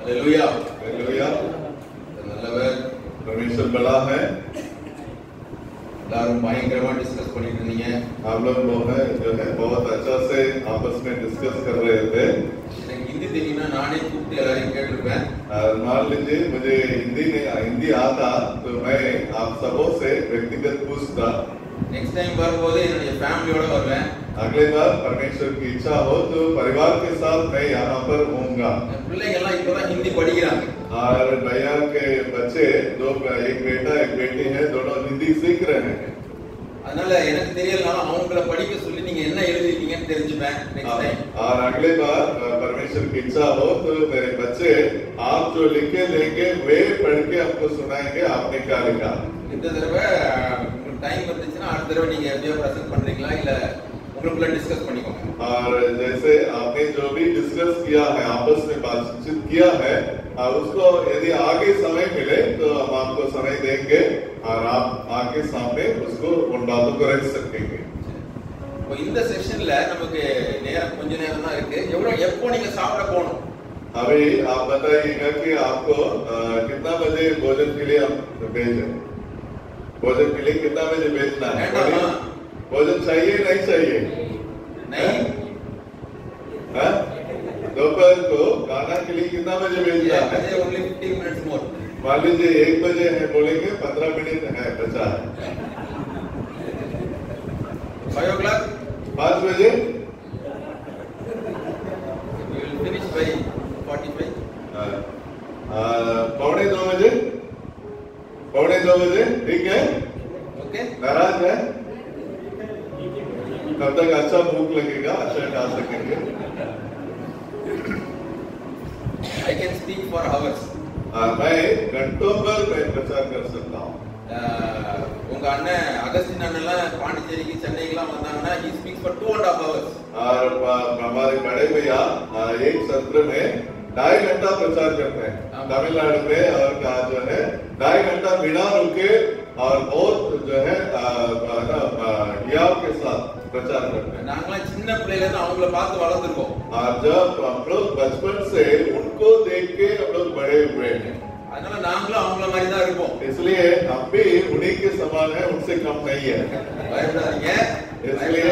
Hallelujah hallelujah. நல்லவர் परमेश्वर बड़ा है। எல்லாரும் பயங்கரமா டிஸ்கஸ் பண்ணிட்டு இருந்தீங்க. आप लोग जो है बहुत अच्छा से आपस में डिस्कस कर रहे थे। எனக்கு ஹிந்தி தெரியும்னா நானே கூப்பிட்டு எல்லாரையும் கேட்டிருப்பேன். मान लीजिए मुझे हिंदी आता तो मैं आप सबों से व्यक्तिगत पूछता। नेक्स्ट टाइम வரும்போது என்னுடைய ஃபேமிலியோட வருவேன். अगले बार परमेश्वर की इच्छा हो तो परिवार के साथ मैं यहाँ पर होऊंगा। பிள்ளைங்க எல்லாம் இப்பதான் ஹிந்தி படிக்கிறாங்க. और भैया के बच्चे दो, एक बेटा एक बेटी है, दोनों हिंदी सीख रहे हैं। அதனால எனக்கு தெரியலனாலும் அவங்கள படிக்க சொல்லி நீங்க என்ன எழுதிருக்கீங்கன்னு தெரிஞ்சுப்பேன் नेक्स्ट टाइम. और अगले बार परमेश्वर की इच्छा हो तो मेरे बच्चे आप जो लिखे लेंगे वे पढ़ के आपको सुनाएंगे आपने क्या लिखा। இந்த தடவை உங்களுக்கு டைம் வந்துச்சுன்னா அடுத்த தடவை நீங்க எப்படியோ பிரசன்ட் பண்றீங்களா இல்ல உங்களுக்குள்ள डिस्कस பண்ணிக்கோங்க. और जैसे आपने जो भी डिस्कस किया है आपस में बातचीत किया है उसको यदि आगे समय मिले तो हम आपको समय देंगे और आप आके सामने उसको उन बातों को रख सकेंगे। இப்போ இந்த செஷன்ல நமக்கு நேரம் கொஞ்ச நேரம் தான் இருக்கு. எப்போ நீங்க சாப்பிட போகணும்? अभी आप बताइएगा कि आपको कितना बजे भोजन के लिए आप भेजें। भोजन के लिए कितना बजे भेजना है? भोजन चाहिए नहीं चाहिए? नहीं। दोपहर को खाना के लिए कितना बजे भेजना है? Only 15 minutes more. मान लीजिए 1 बजे है, बोलेंगे 15 मिनट है बचा है। 5 o'clock 5 बजे we will finish by 45. पौने 2 बजे, पौने 2 बजे ठीक है? ओके नाराज है? तब तक अच्छा भूख लगेगा, अच्छा खा सकेंगे। I can speak for hours. मैं घंटों भर मैं प्रचार कर सकता हूँ। உங்க அண்ணன் அகஸ்டின் அண்ணெல்லாம் பாண்டிச்சேரிக்கு சென்னைக்குலாம் வந்தாங்கன்னா he speaks for 2.5 hours. और हमारे बड़े भैया एक सत्र में 2.5 घंटा प्रचार करते हैं तमिलनाडु में। और कहा जो है 2.5 घंटा बिना रुके और बहुत जो है हियाव के साथ प्रचार करते हैं। நாங்களாம் சின்ன பிள்ளையில இருந்து அவங்கள பார்த்து வளர்ந்துருக்கோம். और जब हम लोग बचपन से उनको देख के हम लोग बड़े हुए हैं, அதனால நாங்களும் அவங்கள மாதிரி தான் இருப்போம். इसलिए हम भी उन्हीं के समान है, उनसे कम नहीं है। பயப்படாதீங்க. इसलिए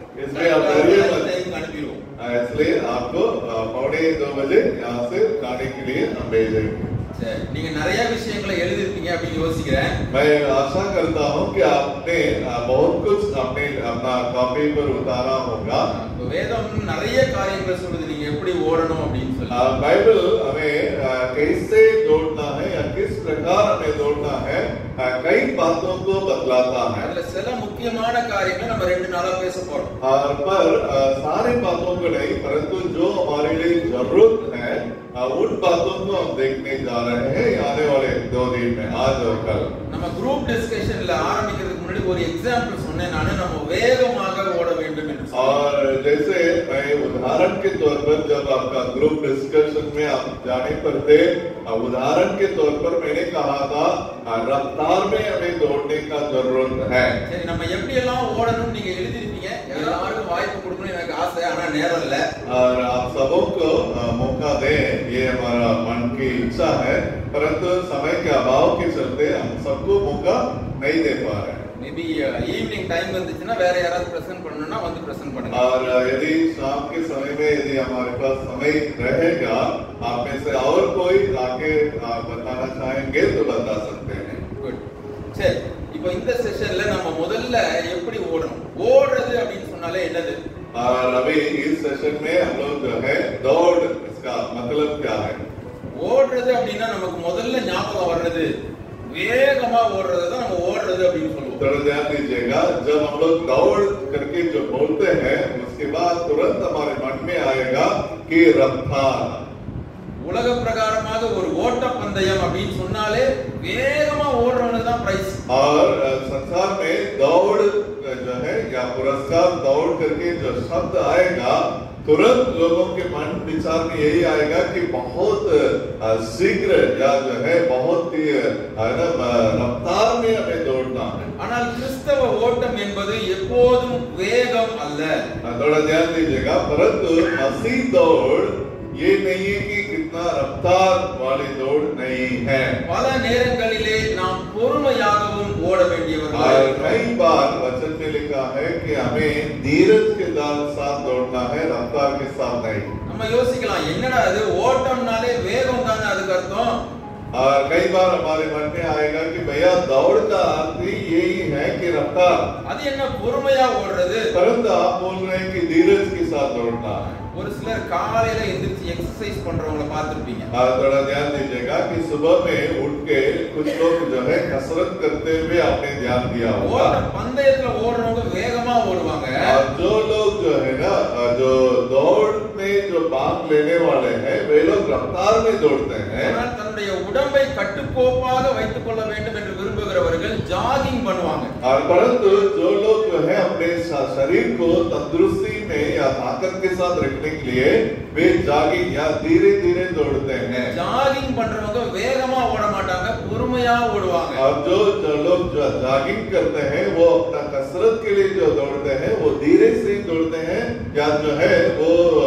आप डरिए मत। அனுப்பிடுவோம். इसलिए आपको 1:45 बजे यहाँ से खाने के लिए हम भेजेंगे। சரி, நீங்க நிறைய விஷயங்களை எழுதிருப்பீங்க அப்படின்னு யோசிக்கிறேன். मैं आशा करता हूँ कि आपने बहुत कुछ अपने अपना कॉपी पर उतारा होगा। வேதம் நிறைய காரியங்களை சொல்லுது நீங்க எப்படி ஓடணும் அப்படின்னு சொல்லி. बाइबल हमें कैसे दौड़ना है या किस प्रकार हमें दौड़ना है कई बातों को बतलाता है। அதுல சில முக்கியமான காரியங்களை நம்ம 2 நாளா பேச போறோம். पर सारी बातों को नहीं, परंतु जो हमारे लिए जरूरत है उन बातों को हम देखने जा रहे हैं आने वाले 2 दिन में, आज और कल। நம்ம குரூப் டிஸ்கஷன்ல ஆரம்பிக்கிறதுக்கு முன்னாடி ஒரு एग्जांपल சொன்னேன் நானே, நம்ம வேகமாக ஓட வேண்டும் என்று. और जैसे मैं उदाहरण के तौर पर जब आपका ग्रुप डिस्कशन में आप जाने पर थे, उदाहरण के तौर पर मैंने कहा था रफ्तार में हमें दौड़ने का जरूरत है। சரி, நம்ம எப்படி எல்லாம் ஓடணும் நீங்க எழுதிருப்பீங்க. எல்லாருக்கும் வாய்ப்பு கொடுக்கணும் எனக்கு ஆசை, ஆனா நேரம் இல்ல. और आप सबों को मौका दें, ये हमारा मन की इच्छा है, परंतु समय के अभाव के चलते हम सबको मौका नहीं दे पा रहे हैं। மேபி ஈவினிங் டைம் வந்துச்சுன்னா வேற யாராவது பிரசன்ட் பண்ணனும்னா வந்து பிரசன்ட் பண்ணுங்க. और यदि शाम के समय में यदि हमारे पास समय रहेगा, आप में से और कोई आके बताना चाहेंगे तो बता सकते हैं। குட். சரி, இப்போ இந்த செஷன்ல நம்ம முதல்ல எப்படி ஓடணும்? ஓடுறது அப்படின்னு சொன்னாலே என்னது? और अभी इस सेशन में हम लोग जो है दौड़, इसका मतलब क्या है? ஓடுறது அப்படின்னா நமக்கு முதல்ல ஞாபகம் வர்றது வேகமா ஓடுறது தான் நம்ம ஓடுறது அப்படின்னு சொல்லுவோம். थोड़ा ध्यान दीजिएगा, जब हम लोग दौड़ करके जो बोलते हैं उसके बाद तुरंत हमारे मन में आएगा कि रफ्तार। உலக பிரகாரமாக ஒரு ஓட்ட பந்தயம் அப்படின்னு சொன்னாலே வேகமா ஓடுறவனுக்கு தான் பிரைஸ். और संसार में दौड़ जो है या पुरस्कार दौड़ करके जो शब्द आएगा तुरंत लोगों के मन विचार में यही आएगा कि बहुत शीघ्र या जो है बहुत ही रफ्तार में हमें दौड़ना है। ஆனால் கிறிஸ்தவ ஓட்டம் என்பது எப்போதும் வேகம் அல்ல. थोड़ा ध्यान दीजिएगा, परंतु मसीह दौड़ ये नहीं है कि कितना रफ्तार वाली दौड़ नहीं है। பல நேரங்களிலே நாம் பொறுமையாகவும் ஓட வேண்டியவர்களாக और இருக்கிறோம். कई बार वचन में लिखा है कि हमें धीरज के साथ दौड़ना है, रफ्तार के साथ नहीं। நம்ம யோசிக்கலாம், என்னடா அது ஓட்டம்னாலே வேகம் தானே அதுக்கு அர்த்தம். और कई बार हमारे मन में आएगा कि भैया दौड़ का अर्थ ही यही है कि रफ्तार, அது என்ன பொறுமையா ஓடுறது. परंतु आप बोल रहे हैं कि धीरज के साथ दौड़ना है। ஒரு சிலர் காலையில எந்திரிச்சு எக்ஸசைஸ் பண்றவங்கள பார்த்திருப்பீங்க. थोड़ा ध्यान दीजिएगा कि सुबह में उठ के कुछ लोग जो है कसरत करते हुए आपने ध्यान दिया होगा। ஓட்ட பந்தயத்துல ஓடுறவங்க வேகமா ஓடுவாங்க. और जो लोग जो है ना, जो दौड़ में जो भाग लेने वाले हैं वे लोग रफ्तार में दौड़ते हैं। ஆனால் தன்னுடைய உடம்பை கட்டுக்கோப்பாக வைத்துக் கொள்ள வேண்டும் என்று விரும்புகிறவர்கள் ஜாகிங் பண்ணுவாங்க. और परंतु जो लोग जो है अपने शरीर को तंदुरुस्ती में या ताकत के साथ रखने के लिए वे जॉगिंग या धीरे धीरे दौड़ते हैं। ஜாகிங் பண்றவங்க வேகமா ஓட மாட்டாங்க, பொறுமையா ஓடுவாங்க. और जो लोग जो जॉगिंग करते हैं वो अपना कसरत के लिए जो दौड़ते हैं वो धीरे से दौड़ते हैं, या जो है वो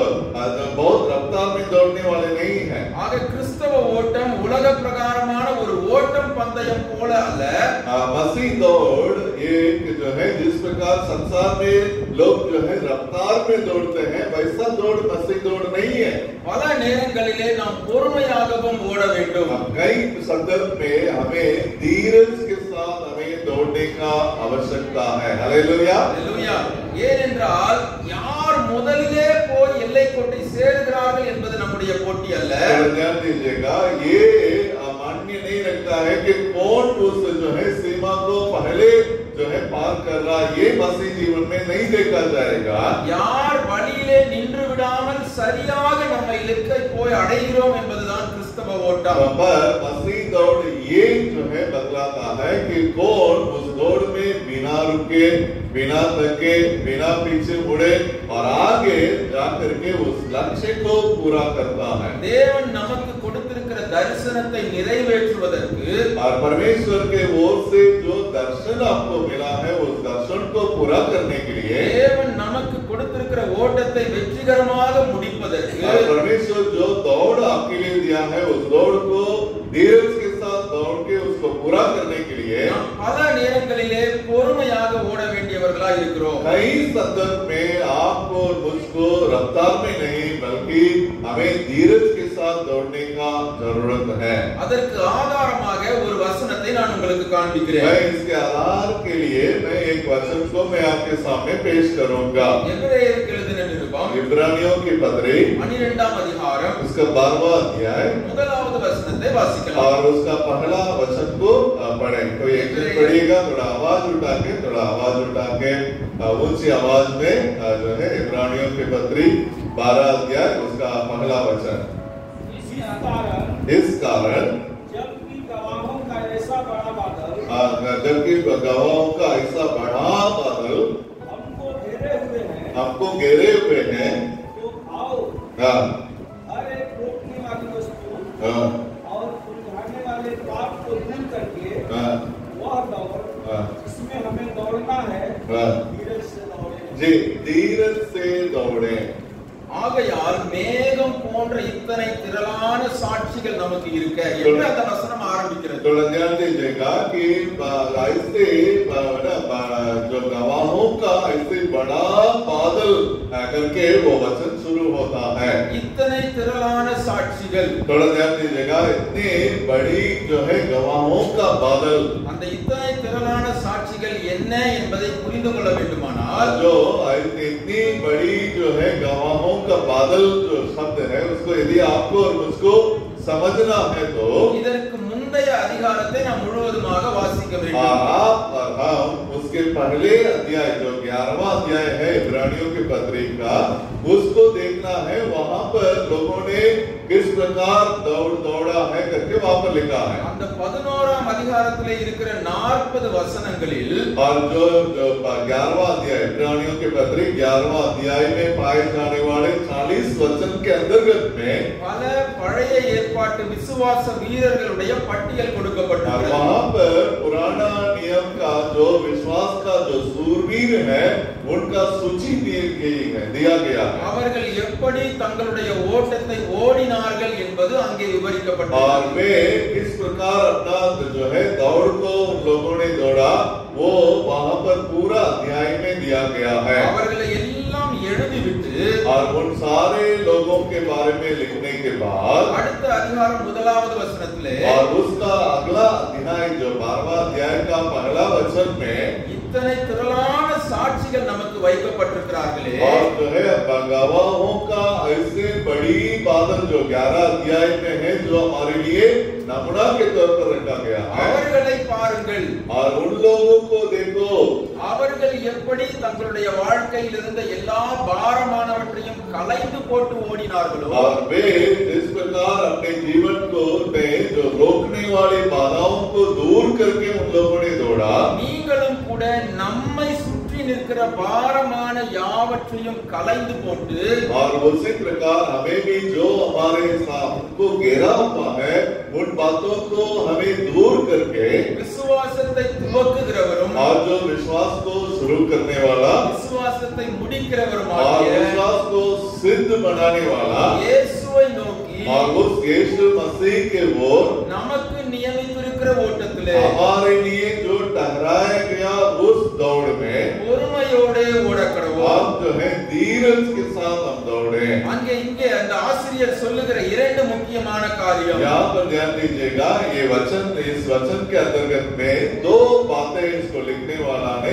बहुत रफ्तार में दौड़ने वाले नहीं है। ஆக கிறிஸ்தவ ஓட்டம் உலக பிரகாரமான ஒரு ஓட்டம் பந்தயம் போல அல்ல. मसीह दौड़ एक जो है जिस प्रकार संसार में लोग जो है रफ्तार में दौड़ते हैं वैसा दौड़ मसीह दौड़ नहीं है। பல நேரங்களிலே நாம் பொறுமையாகவும் ஓட வேண்டும். कई संदर्भ में हमें धीरज के साथ हमें दौड़ने का आवश्यकता है। हालेलुया। அல்லேலூயா. ஏனென்றால் யார் முதலிலே போய் எல்லைக்கோட்டை சேருகிறார்கள் என்பது நம்முடைய போட்டி அல்ல. ध्यान दीजिएगा, ये मान्य नहीं रखता है कि कौन उस जो है सीमा को पहले जो है पार कर रहा, ये मसीह जीवन में नहीं देखा जाएगा। யார் வழியிலே நின்று விடாமல் சரியாக நம்ம இலக்கை போய் அடைகிறோம் என்பதுதான் கிறிஸ்தவ ஓட்டம். पर मसीह दौड़ ये जो है बतलाता है कि कौन उस दौड़ में बिना रुके, बिना थके, बिना पीछे मुड़े और आगे जाकर के उस लक्ष्य को पूरा करता है। தேவன் நமக்கு கொடுத்திருக்கிற தரிசனத்தை நிறைவேற்றுவதற்கு और परमेश्वर के ओर से जो दर्शन आपको मिला है उस दर्शन को पूरा करने के लिए, தேவன் நமக்கு கொடுத்திருக்கிற ஓட்டத்தை வெற்றிகரமாக முடிப்பதற்கு, और परमेश्वर जो दौड़ आपके लिए दिया है उस दौड़ को धीरज के साथ दौड़ के उसको पूरा करने के लिए நாம் பல நேரங்களிலே பொறுமையாக ஓட வேண்டியவர்களா இருக்கிறோம். कई संदर्भ में आपको और मुझको रफ्तार में नहीं बल्कि हमें धीरज के साथ दौड़ने का जरूरत है। அதற்கு ஆதாரமாக ஒரு வசனத்தை நான் உங்களுக்கு காண்பிக்கிறேன். मैं इसके आधार के लिए मैं एक वचन को मैं आपके सामने पेश करूंगा। எபிரேயருக்கு எழுதின நிருபம் इब्रानियों की पत्री 12ஆம் அதிகாரம் उसका 12वां अध्याय முதலாவது வசனத்தை வாசிக்கலாம். और उसका पहला वचन को पढ़े। कोई एक दिन पढ़िएगा, थोड़ा आवाज उठा के ऊंची आवाज में जो है इब्रानियों की पत्री 12 अध्याय उसका पहला वचन। इस कारण जबकि गवाहों का ऐसा बड़ा बादल हमको घेरे हुए हैं, तो आओ हर एक रोकने वाली वस्तु और उलझाने वाले पाप को दूर करके वह दौड़ जिसमें हमें दौड़ना है धीरज से दौड़े। जी, धीरज से दौड़े। ஆகையால் மேகம் போன்ற இத்தனை திரளான சாட்சிகள் நமக்கு இருக்க என்று அந்த வசனம் ஆரம்பிக்கிறது. थोड़ा ध्यान दीजिएगा कि ऐसे जो गवाहों का ऐसे बड़ा बादल करके वो वचन शुरू होता है। இத்தனை திரளான சாட்சிகள், थोड़ा ध्यान दीजिएगा, इतनी बड़ी जो है गवाहों का बादल। அந்த इतனை திரளான சாட்சிகள் என்ன என்பதை புரிந்து கொள்ள வேண்டுமானால் जो इतनी बड़ी जो है गवाहों का बादल जो शब्द है उसको यदि आपको और मुझको समझना है तो இதற்கு முந்தைய அதிகாரத்தை நாம் முழுவதுமாக வாசிக்க வேண்டும். आप और हम उसके पहले अध्याय जो 11वां अध्याय है इब्रानियों की पत्री का उसको देखना है। वहां पर लोगों ने किस प्रकार दौड़ा है करके वहां पर लिखा है। அந்த 11ஆம் அதிகாரத்திலே இருக்கிற 40 வசனங்களில் और जो 11वां अध्याय इब्रानियों की पत्री 11वां अध्याय में पाए जाने वाले 40 वचन के अंतर्गत में பல பழைய ஏற்பாட்டு விசுவாச வீரர்களுடைய பட்டியல் கொடுக்கப்பட்டிருக்கிறது. वहां पर पुराना नियम का जो विश्वास विश्वास का जो सूरवीर है उनका सूची दिया गया है। அவர்கள் எப்படி தங்களுடைய ஓட்டத்தை ஓடினார்கள் என்பது அங்கே விவரிக்கப்பட்டது. और वे किस प्रकार अपना जो है दौड़ को उन लोगों ने दौड़ा वो वहां पर पूरा अध्याय में दिया गया है। அவர்களை எல்லாம் எழுதிவிட்டு और उन सारे लोगों के बारे में लिखने के बाद அடுத்த அதிகாரம் முதலாவது வசனத்திலே और उसका अगला अध्याय जो 12वां अध्याय का पहला वचन में இத்தனை திரளான சாட்சிகள் நமக்கு வைக்கப்பட்டிருக்கிறார்களே और जो है गवाहों का ऐसे बड़ी बादल जो 11 अध्याय में है जो हमारे लिए नमूना के तौर पर रखा गया है। அவர்களை பாருங்கள் और उन लोगों को देखो அவர்கள் எப்படி தங்களுடைய வாழ்க்கையில் இருந்த எல்லா பாரமானவற்றையும் கலைந்து போட்டு ஓடினார்களோ और वे इस प्रकार अपने जीवन को में जो रोकने वाली बाधाओं को दूर करके उन लोगों ने दौड़ा நீங்களும் கூட நம்மை சுற்றி நிற்கிற பாரமான யாவற்றையும் கலைந்து போட்டு और उसी प्रकार हमें भी जो हमारे हमको घेरा हुआ है उन बातों को हमें दूर करके விசுவாசத்தை துவக்குகிறவரும் और जो विश्वास को शुरू करने वाला விசுவாசத்தை और முடிக்கிறவருமாகிய विश्वास को सिद्ध बनाने वाला இயேசுவை நோக்கி और उस यीशु मसीह के ओर நமக்கு நியமித்திருக்கிற ஓட்டத்திலே हमारे लिए जो ठहराया गया उस दौड़ में பொறுமையோடு ஓடக்கடவோம். आप जो है धीरज के साथ हम दौड़े। அங்கே இங்கே அந்த ஆசிரியர் சொல்லுகிற இரண்டு முக்கியமான காரியம். यहाँ पर ध्यान दीजिएगा ये वचन इस वचन के अंतर्गत में दो बातें इसको लिखने वाला ने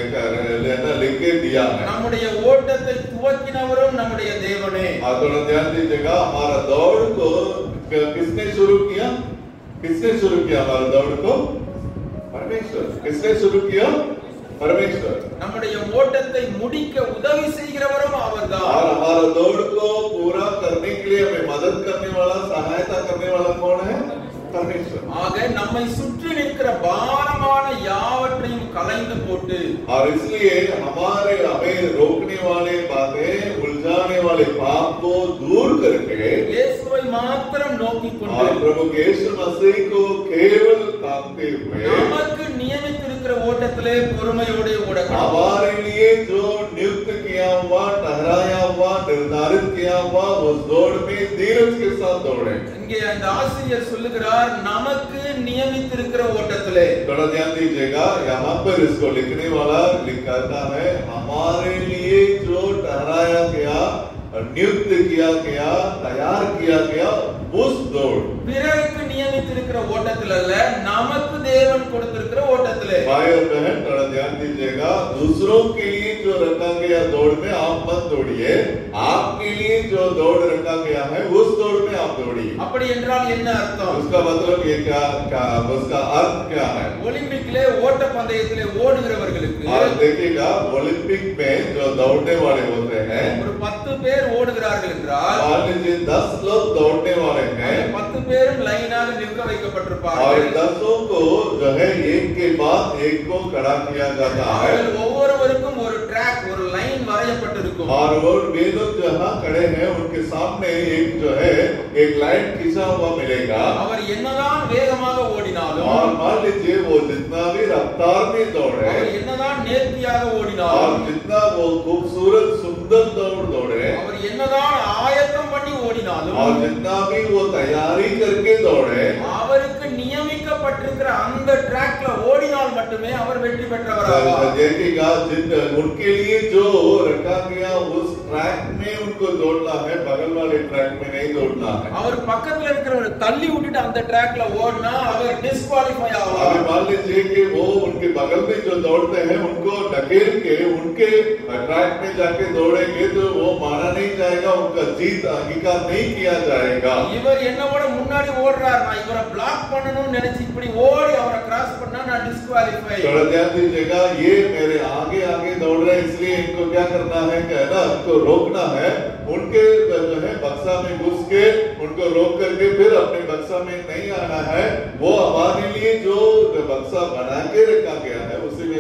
लिख के दिया है। நம்முடைய ஓட்டத்தை துவக்கினவரும் நம்முடைய தேவனே. थोड़ा ध्यान दीजिएगा हमारा दौड़ को किसने शुरू किया? किसने शुरू किया हमारा दौड़ को? परमेश्वर। किसने शुरू किया? परमेश्वर। நம்முடைய ஓட்டத்தை முடிக்க உதவி செய்கிறவரும் அவர்தான். और हमारा दौड़ को पूरा करने के लिए हमें मदद करने वाला सहायता करने वाला कौन है? परमेश्वर। ஆக நம்மை சுற்றி நிற்கிற பாரமான யாவற்றையும் கலைந்து போட்டு और इसलिए हमारे हमें रोकने वाले बातें उलझाने वाले पाप को दूर करके இயேசுவை மாத்திரம் நோக்கிக் और கொண்டு प्रभु यीशु मसीह को केवल ताकते हुए நமக்கு நியமித்திருக்கிற ஓட்டத்திலே பொறுமையோடு ஓடக்கடவோம். हमारे लिए जो नियुक्त किया हुआ ठहराया हुआ निर्धारित किया हुआ उस दौड़ में धीरज के साथ दौड़े। இங்கே அந்த ஆசிரியர் சொல்லுகிறார் நமக்கு நியமித்திருக்கிற ஓட்டத்திலே. थोड़ा ध्यान दीजिएगा यहाँ पर इसको लिखने वाला लिखता है हमारे लिए जो ठहराया गया नियुक्त किया गया तैयार किया गया उस दौड़ பிறருக்கு நியமித்திருக்கிற ஓட்டத்தில் அல்ல நமக்கு தேவன் கொடுத்திருக்கிற ஓட்டத்திலே. भाई और बहन थोड़ा ध्यान दीजिएगा दूसरों के लिए जो रखा गया दौड़ में आप मत दौड़िए आपके लिए जो दौड़ रखा गया है उस दौड़ में आप दौड़िए। அப்படி என்றால் என்ன அர்த்தம்? उसका मतलब ये क्या उसका अर्थ क्या है? ஒலிம்பிக்லே ஓட்ட பந்தயத்திலே ஓடுகிறவர்களுக்கு और देखिएगा ओलंपिक में जो दौड़ने वाले होते हैं ஒரு 10 பேர் ஓடுகிறார்கள் என்றால் मान लीजिए 10 लोग दौड़ने वाले हैं 10 பேரும் லைனாக நிற்க और வைக்கப்பட்டிருப்பார்கள். 10 को जो है एक के बाद एक को खड़ा किया जाता है அவர்கள் ஒவ்வொருவருக்கும் ஒரு ட்ராக் ஒரு லைன் வரையப்பட்டிருக்கும். और वो वे लोग जहाँ खड़े हैं उनके सामने एक जो है एक लाइन खींचा हुआ मिलेगा அவர் என்னதான் வேகமாக ஓடினாலும் और मान लीजिए वो जितना भी रफ्तार में दौड़े அவர் என்னதான் நேர்த்தியாக और ஓடினாலும் जितना वो खूबसूरत सुंदर दौड़े அவர் என்னதான் ஆயத்தம் பண்ணி ஓடினாலும் और जितना भी वो तैयारी करके दौड़े அவருக்கு நியமிக்கப்பட்டிருக்கிற அந்த ட்ராக்ல ஓடினால் மட்டுமே அவர் வெற்றி பெற்றவராவார். देखिएगा उनके लिए जो रखा गया उस ट्रैक में उनको दौड़ना है बगल वाले ट्रैक में नहीं दौड़ना है। அவர் பக்கத்துல இருக்கிறவரை தள்ளி விட்டுட்டு அந்த ட்ராக்ல ஓடினா அவர் டிஸ்குவாலிஃபை अभी ஆவார். मान लीजिए कि वो उनके बगल में जो दौड़ते हैं उनको ढकेल के उनके ट्रैक में जाके दौड़ेंगे तो वो माना नहीं जाएगा उनका जीत अंगीकार नहीं किया जाएगा। இவர் என்னோட முன்னாடி ஓடுறார் நான் இவரை பிளாக் பண்ணணும்னு நினைச்சு இப்படி ஓடி அவரை கிராஸ் பண்ணா நான் டிஸ்குவாலிஃபை. थोड़ा ध्यान दीजिएगा ये मेरे आगे आगे दौड़ रहे हैं इसलिए इनको क्या करना है कहना इनको रोकना है उनके जो है बक्सा में घुस के उनको रोक करके फिर अपने बक्सा में नहीं आना है। वो हमारे लिए जो बक्सा बना के रखा गया है उसी में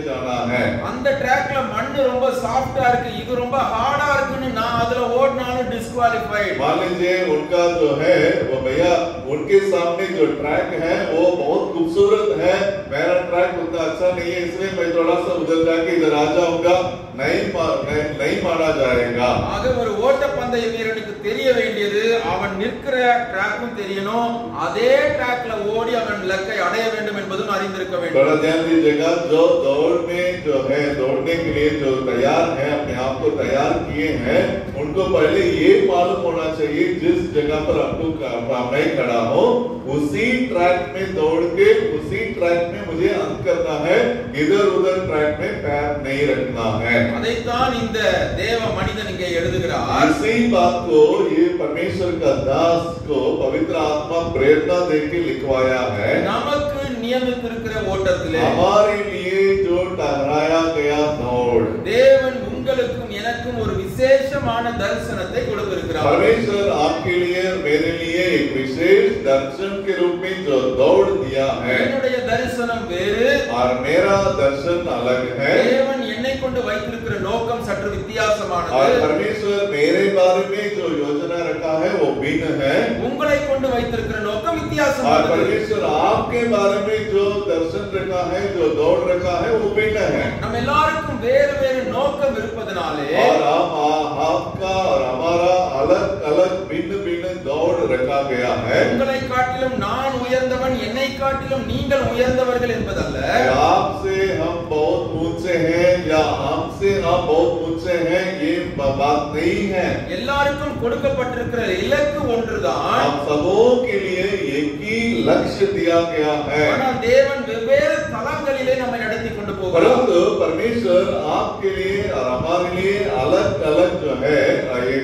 के जाना है। அந்த ட்ராக்ல மண் ரொம்ப சாஃப்ட்டா இருக்கு, இது ரொம்ப ஹார்டா இருக்குன்னு நான் அதுல ஓடினாலும் டிஸ்குவாலிஃபைட். मान लीजिए उनका जो है वो भैया उनके सामने जो ट्रैक है वो बहुत खूबसूरत है, मेरा ट्रैक उतना अच्छा नहीं है, इसलिए मैं थोड़ा सा उधर जाके इधर आ जाऊंगा, नहीं माना जाएगा। ஆக ஒரு ஓட்டப்பந்தய வீரனுக்கு தெரிய வேண்டியது அவன் நிற்கிற ட்ராக்கும் தெரியணும், அதே ட்ராக்ல ஓடி அவன் இலக்கை அடைய வேண்டும் என்பதும் அறிந்திருக்க வேண்டும். थोड़ा ध्यान दीजिएगा, जो दौड़ में जो है दौड़ने के लिए जो तैयार है, अपने आप को तैयार किए हैं, उनको पहले ये मालूम होना चाहिए जिस जगह पर मैं खड़ा हूँ उसी ट्रैक में दौड़ के उसी ट्रैक में मुझे अंत करना है, इधर उधर ट्रैक में पैर नहीं रखना है। அதைத்தான் இந்த தேவ மனிதன் இங்கே எழுதுகிறார். इसी बात को ये परमेश्वर का दास को पवित्र आत्मा प्रेरणा देके लिखवाया है। நமக்கு நியமித்திருக்கிற ஓட்டத்திலே हमारे लिए जो ठहराया गया दौड़, தேவன் உங்களுக்கும் எனக்கும் ஒரு விசேஷமான தரிசனத்தை கொடுத்திருக்கிறார். परमेश्वर आपके लिए मेरे लिए एक विशेष दर्शन के रूप में जो दौड़ दिया है, என்னுடைய தரிசனம் வேறு, और मेरा दर्शन अलग है। தேவன் என்னை கொண்டு வைத்திருக்கிற நோக்கம் சற்று और வித்தியாசமானது. परमेश्वर मेरे बारे में जो योजना रखा है वो भिन्न है, உங்களை கொண்டு வைத்திருக்கிற நோக்கம் और வித்தியாசமானது. परमेश्वर आपके बारे में जो दर्शन रखा है, जो दौड़ रखा है वो भिन्न है। நம்ம எல்லாருக்கும் வேறு வேறு நோக்கம் இருப்பதனாலே और आपका और हमारा अलग अलग भिन्न भिन्न दौड़ रखा गया है। உங்களை காட்டிலும் நான் உயர்ந்தவன், என்னை காட்டிலும் நீங்கள் உயர்ந்தவர்கள் என்பதல்ல. आपसे हम बहुत ऊंचे हैं या हमसे आप बहुत ऊंचे हैं, ये बात नहीं है। எல்லாருக்கும் கொடுக்கப்பட்டிருக்கிற இலக்கு ஒன்றுதான். हम सबों के लिए एक ही लक्ष्य दिया गया है, ஆனால் தேவன் வெவ்வேறு தளங்களிலே நம்மை நடத்தி கொண்டு போகிறார். परंतु परमेश्वर आपके लिए और हमारे लिए अलग अलग जो है एक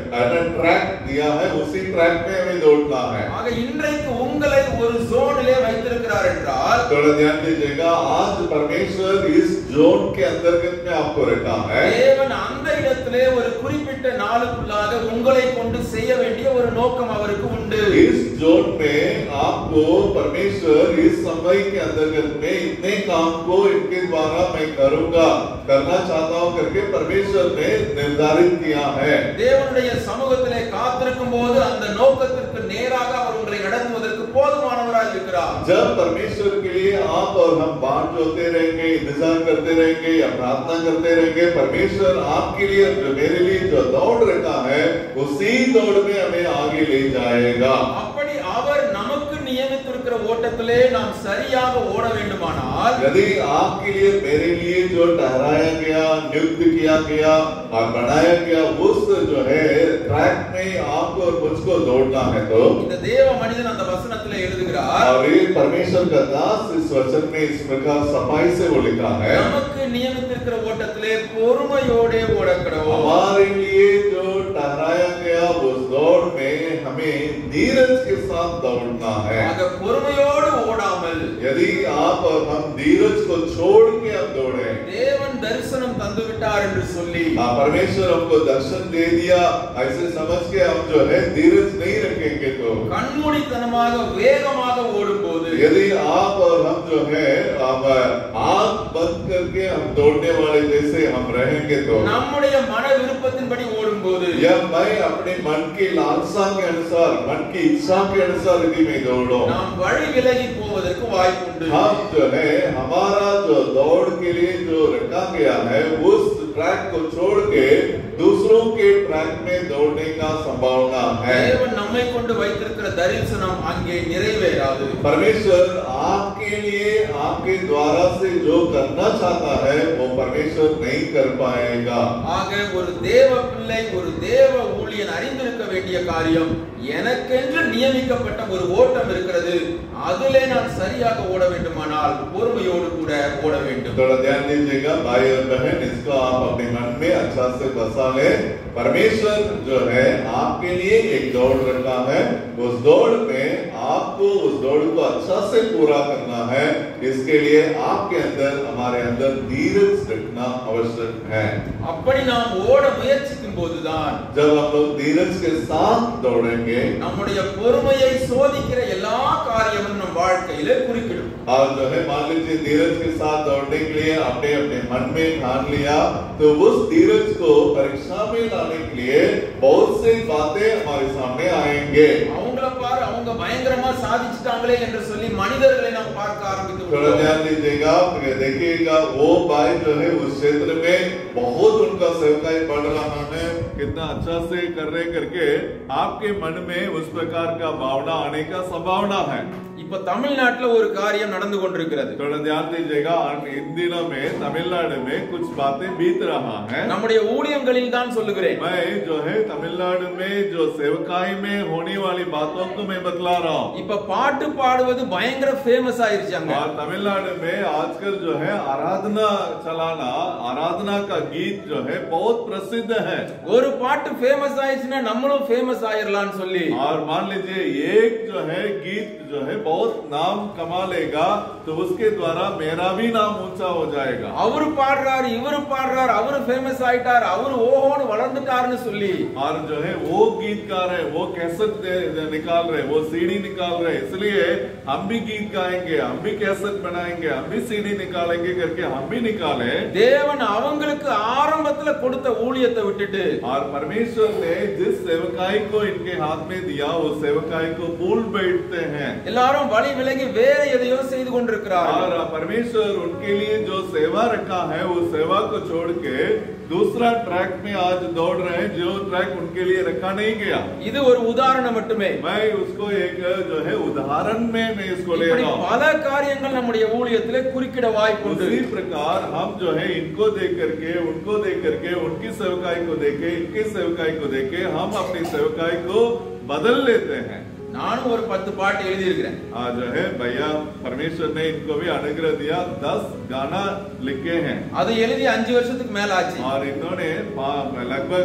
ट्रैक दिया है, उसी ट्रैक में हमें दौड़ना है। ஆக இன்றைக்கு உங்களை ஒரு ஜோனிலே வைத்திருக்கிறார் என்றால் थोड़ा ध्यान दीजिएगा, आज परमेश्वर इस जोन के अंतर्गत में आपको रखा है। தேவன் அந்த இடத்திலே ஒரு குறிப்பிட்ட நாளுக்குள்ளாக உங்களை கொண்டு செய்ய வேண்டிய ஒரு நோக்கம் அவருக்கு உண்டு. इस जोन में आपको परमेश्वर इस समय के अंतर्गत में इतने काम को इनके द्वारा मैं करूंगा, करना चाहता हूं करके परमेश्वर ने निर्धारित किया है। தேவனுடைய சமூகத்திலே காத்திருக்கும் போது அந்த நோக்கத்திற்கு நேராக அவர் உங்களை நடத்துவதற்கு போதுமானவராய் இருக்கிறார். जब परमेश्वर के लिए आप और हम बाट जोते रहेंगे, इंतजार करते रहेंगे या प्रार्थना करते रहेंगे, परमेश्वर आपके लिए जो मेरे लिए जो दौड़ रखा है उसी दौड़ में हमें आगे ले जाएगा। அப்படி அவர் நமக்கு நியமித்திருக்கிற ஓட்டத்திலே நாம் சரியாக ஓட வேண்டுமானால் यदि आपके लिए मेरे लिए जो ठहराया गया, नियुक्त किया गया और बनाया गया उस जो है ट्रैक में आपको और मुझको दौड़ना है, तो இந்த தேவ மனிதன் அந்த வசனத்திலே எழுதுகிறார். और ये परमेश्वर का दास इस वचन में इस प्रकार सफाई से वो लिखा है, நமக்கு நியமித்திருக்கிற ஓட்டத்திலே பொறுமையோட ஓடக்கடவோம். हमारे लिए जो ठहराया गया उस दौड़ में हमें धीरज के साथ दौड़ना है। ஆக பொறுமையோடு ஓடாமல் यदि आप और हम धीरज को छोड़ के हम दौड़े, தேவன் தரிசனம் தந்து விட்டார் என்று சொல்லி परमेश्वर हमको दर्शन दे दिया ऐसे समझ के हम जो है धीरज नहीं रखेंगे, तो கண்மூடித்தனமாக வேகமாக ஓடும்போது यदि आप और हम जो है हम आंख बंद करके हम दौड़ने वाले जैसे हम रहेंगे, तो நம்முடைய மன விருப்பத்தின்படி ஓடும்போது या मैं अपने मन की लालसा के अनुसार, मन की इच्छा के अनुसार यदि मैं दौड़ूं, நாம் வழி விலகி போவதற்கு வாய்ப்புண்டு. हम जो है हमारा जो दौड़ के लिए जो रखा गया है उस ट्रैक को छोड़ के दूसरों के ट्रैक में दौड़ने का संभावना है। தேவன் நம்மை கொண்டு வைத்திருக்கிற தரிசனம் அங்கே நிறைவேறாது. परमेश्वर आपके लिए आपके द्वारा से जो करना चाहता है वो परमेश्वर नहीं कर पाएगा। ஆக ஒரு தேவ பிள்ளை, ஒரு தேவ ஊழியன் அறிந்திருக்க வேண்டிய காரியம், எனக்கென்று நியமிக்கப்பட்ட ஒரு ஓட்டம் இருக்கிறது, அதிலே நான் சரியாக ஓட வேண்டுமானால் பொறுமையோடு கூட ஓட வேண்டும். थोड़ा ध्यान दीजिएगा भाई और बहन, इसको आप अपने मन में अच्छा से बसा ले। परमेश्वर जो है आपके लिए एक दौड़ रखा है, उस दौड़ में आपको उस दौड़ को अच्छा से पूरा करना है, इसके लिए आपके अंदर हमारे अंदर धीरज रखना आवश्यक है। அப்படி நாம் ஓட முயற்சிக்கும் போதுதான் जब हम लोग धीरज के साथ दौड़ेंगे நம்முடைய பொறுமையை சோதிக்கிற எல்லா காரியமும் நம் வாழ்க்கையிலே குறுக்கிடும். और जो है मान लीजिए धीरज के साथ दौड़ने के लिए आपने अपने मन में ठान लिया, तो उस धीरज को परीक्षा में लाने के लिए बहुत सी बातें हमारे सामने आएंगे। அவங்கள பாரு அவங்க பயங்கரமா சாதிச்சிட்டாங்களே என்று சொல்லி மனிதர்களை நாம் பார்க்க ஆரம்பித்து थोड़ा விட்டோம். ध्यान दीजिएगा, देखिएगा वो भाई जो है उस क्षेत्र में बहुत उनका सेवकाई बढ़ रहा है, कितना अच्छा से कर रहे करके आपके मन में उस प्रकार का भावना आने का संभावना है। இப்ப தமிழ்நாட்டுல ஒரு காரியம் நடந்து கொண்டிருக்கிறது. थोड़ा ध्यान दीजिएगा, इन दिनों में तमिलनाडु में कुछ बातें बीत रहा है। நம்முடைய ஊழியங்களில் தான் சொல்லுகிறேன். मैं जो है तमिलनाडु में जो सेवकाई में होने वाली बातों को मैं बतला रहा हूँ। இப்ப பாட்டு பாடுவது பயங்கர ஃபேமஸ் ஆயிருச்சாங்க. और तमिलनाडु में आजकल जो है आराधना चलाना, आराधना का गीत जो है बहुत प्रसिद्ध है। ஒரு பாட்டு ஃபேமஸ் ஆயிடுச்சுன்னா நம்மளும் ஃபேமஸ் ஆயிரலாம்னு சொல்லி और मान लीजिए एक जो है गीत जो है बहुत नाम कमा लेगा, तो उसके द्वारा मेरा भी नाम ऊंचा हो जाएगा। அவரு பாடுறாரு, இவரு பாடுறாரு, அவரு ஃபேமஸ் ஆயிட்டார், அவரு ஓஹோன்னு வளர்ந்துட்டாருன்னு சொல்லி और जो है वो गीतकार है, वो कैसेट निकाल रहे, वो सीडी निकाल रहे, इसलिए हम भी गीत गाएंगे, हम भी कैसेट बनाएंगे, हम भी सीडी निकालेंगे करके हम भी निकाले। தேவன் அவங்களுக்கு ஆரம்பத்துல கொடுத்த ஊழியத்தை விட்டுட்டு और परमेश्वर ने जिस सेवकाई को इनके हाथ में दिया, उस सेवकाई को भूल बैठते हैं। எல்லாரும் வழி விலகி வேற எதையோ செய்து கொண்டிருக்கிறார்கள். और परमेश्वर उनके लिए जो सेवा रखा है, उस सेवा को छोड़ के दूसरा ट्रैक में आज दौड़ रहे हैं, जो ट्रैक उनके लिए रखा नहीं गया। இது ஒரு உதாரணம் மட்டுமே. मैं उसको एक जो है उदाहरण में मैं इसको ले இப்படி रहा हूँ। பல காரியங்கள் நம்முடைய ஊழியத்திலே குறுக்கிட வாய்ப்புண்டு. उसी प्रकार हम जो है इनको देख करके, उनको देख करके, उनकी सेवकाई को देखे, इनकी सेवकाई को देखे, हम अपनी सेवकाई को बदल लेते हैं। நானும் ஒரு 10 பாட்டு எழுதி இருக்கிறேன். आज जो है भैया परमेश्वर ने इनको भी अनुग्रह दिया, 10 गाना लिखे हैं। அது எழுதி 5 வருஷத்துக்கு மேல ஆச்சு. और इन्होंने लगभग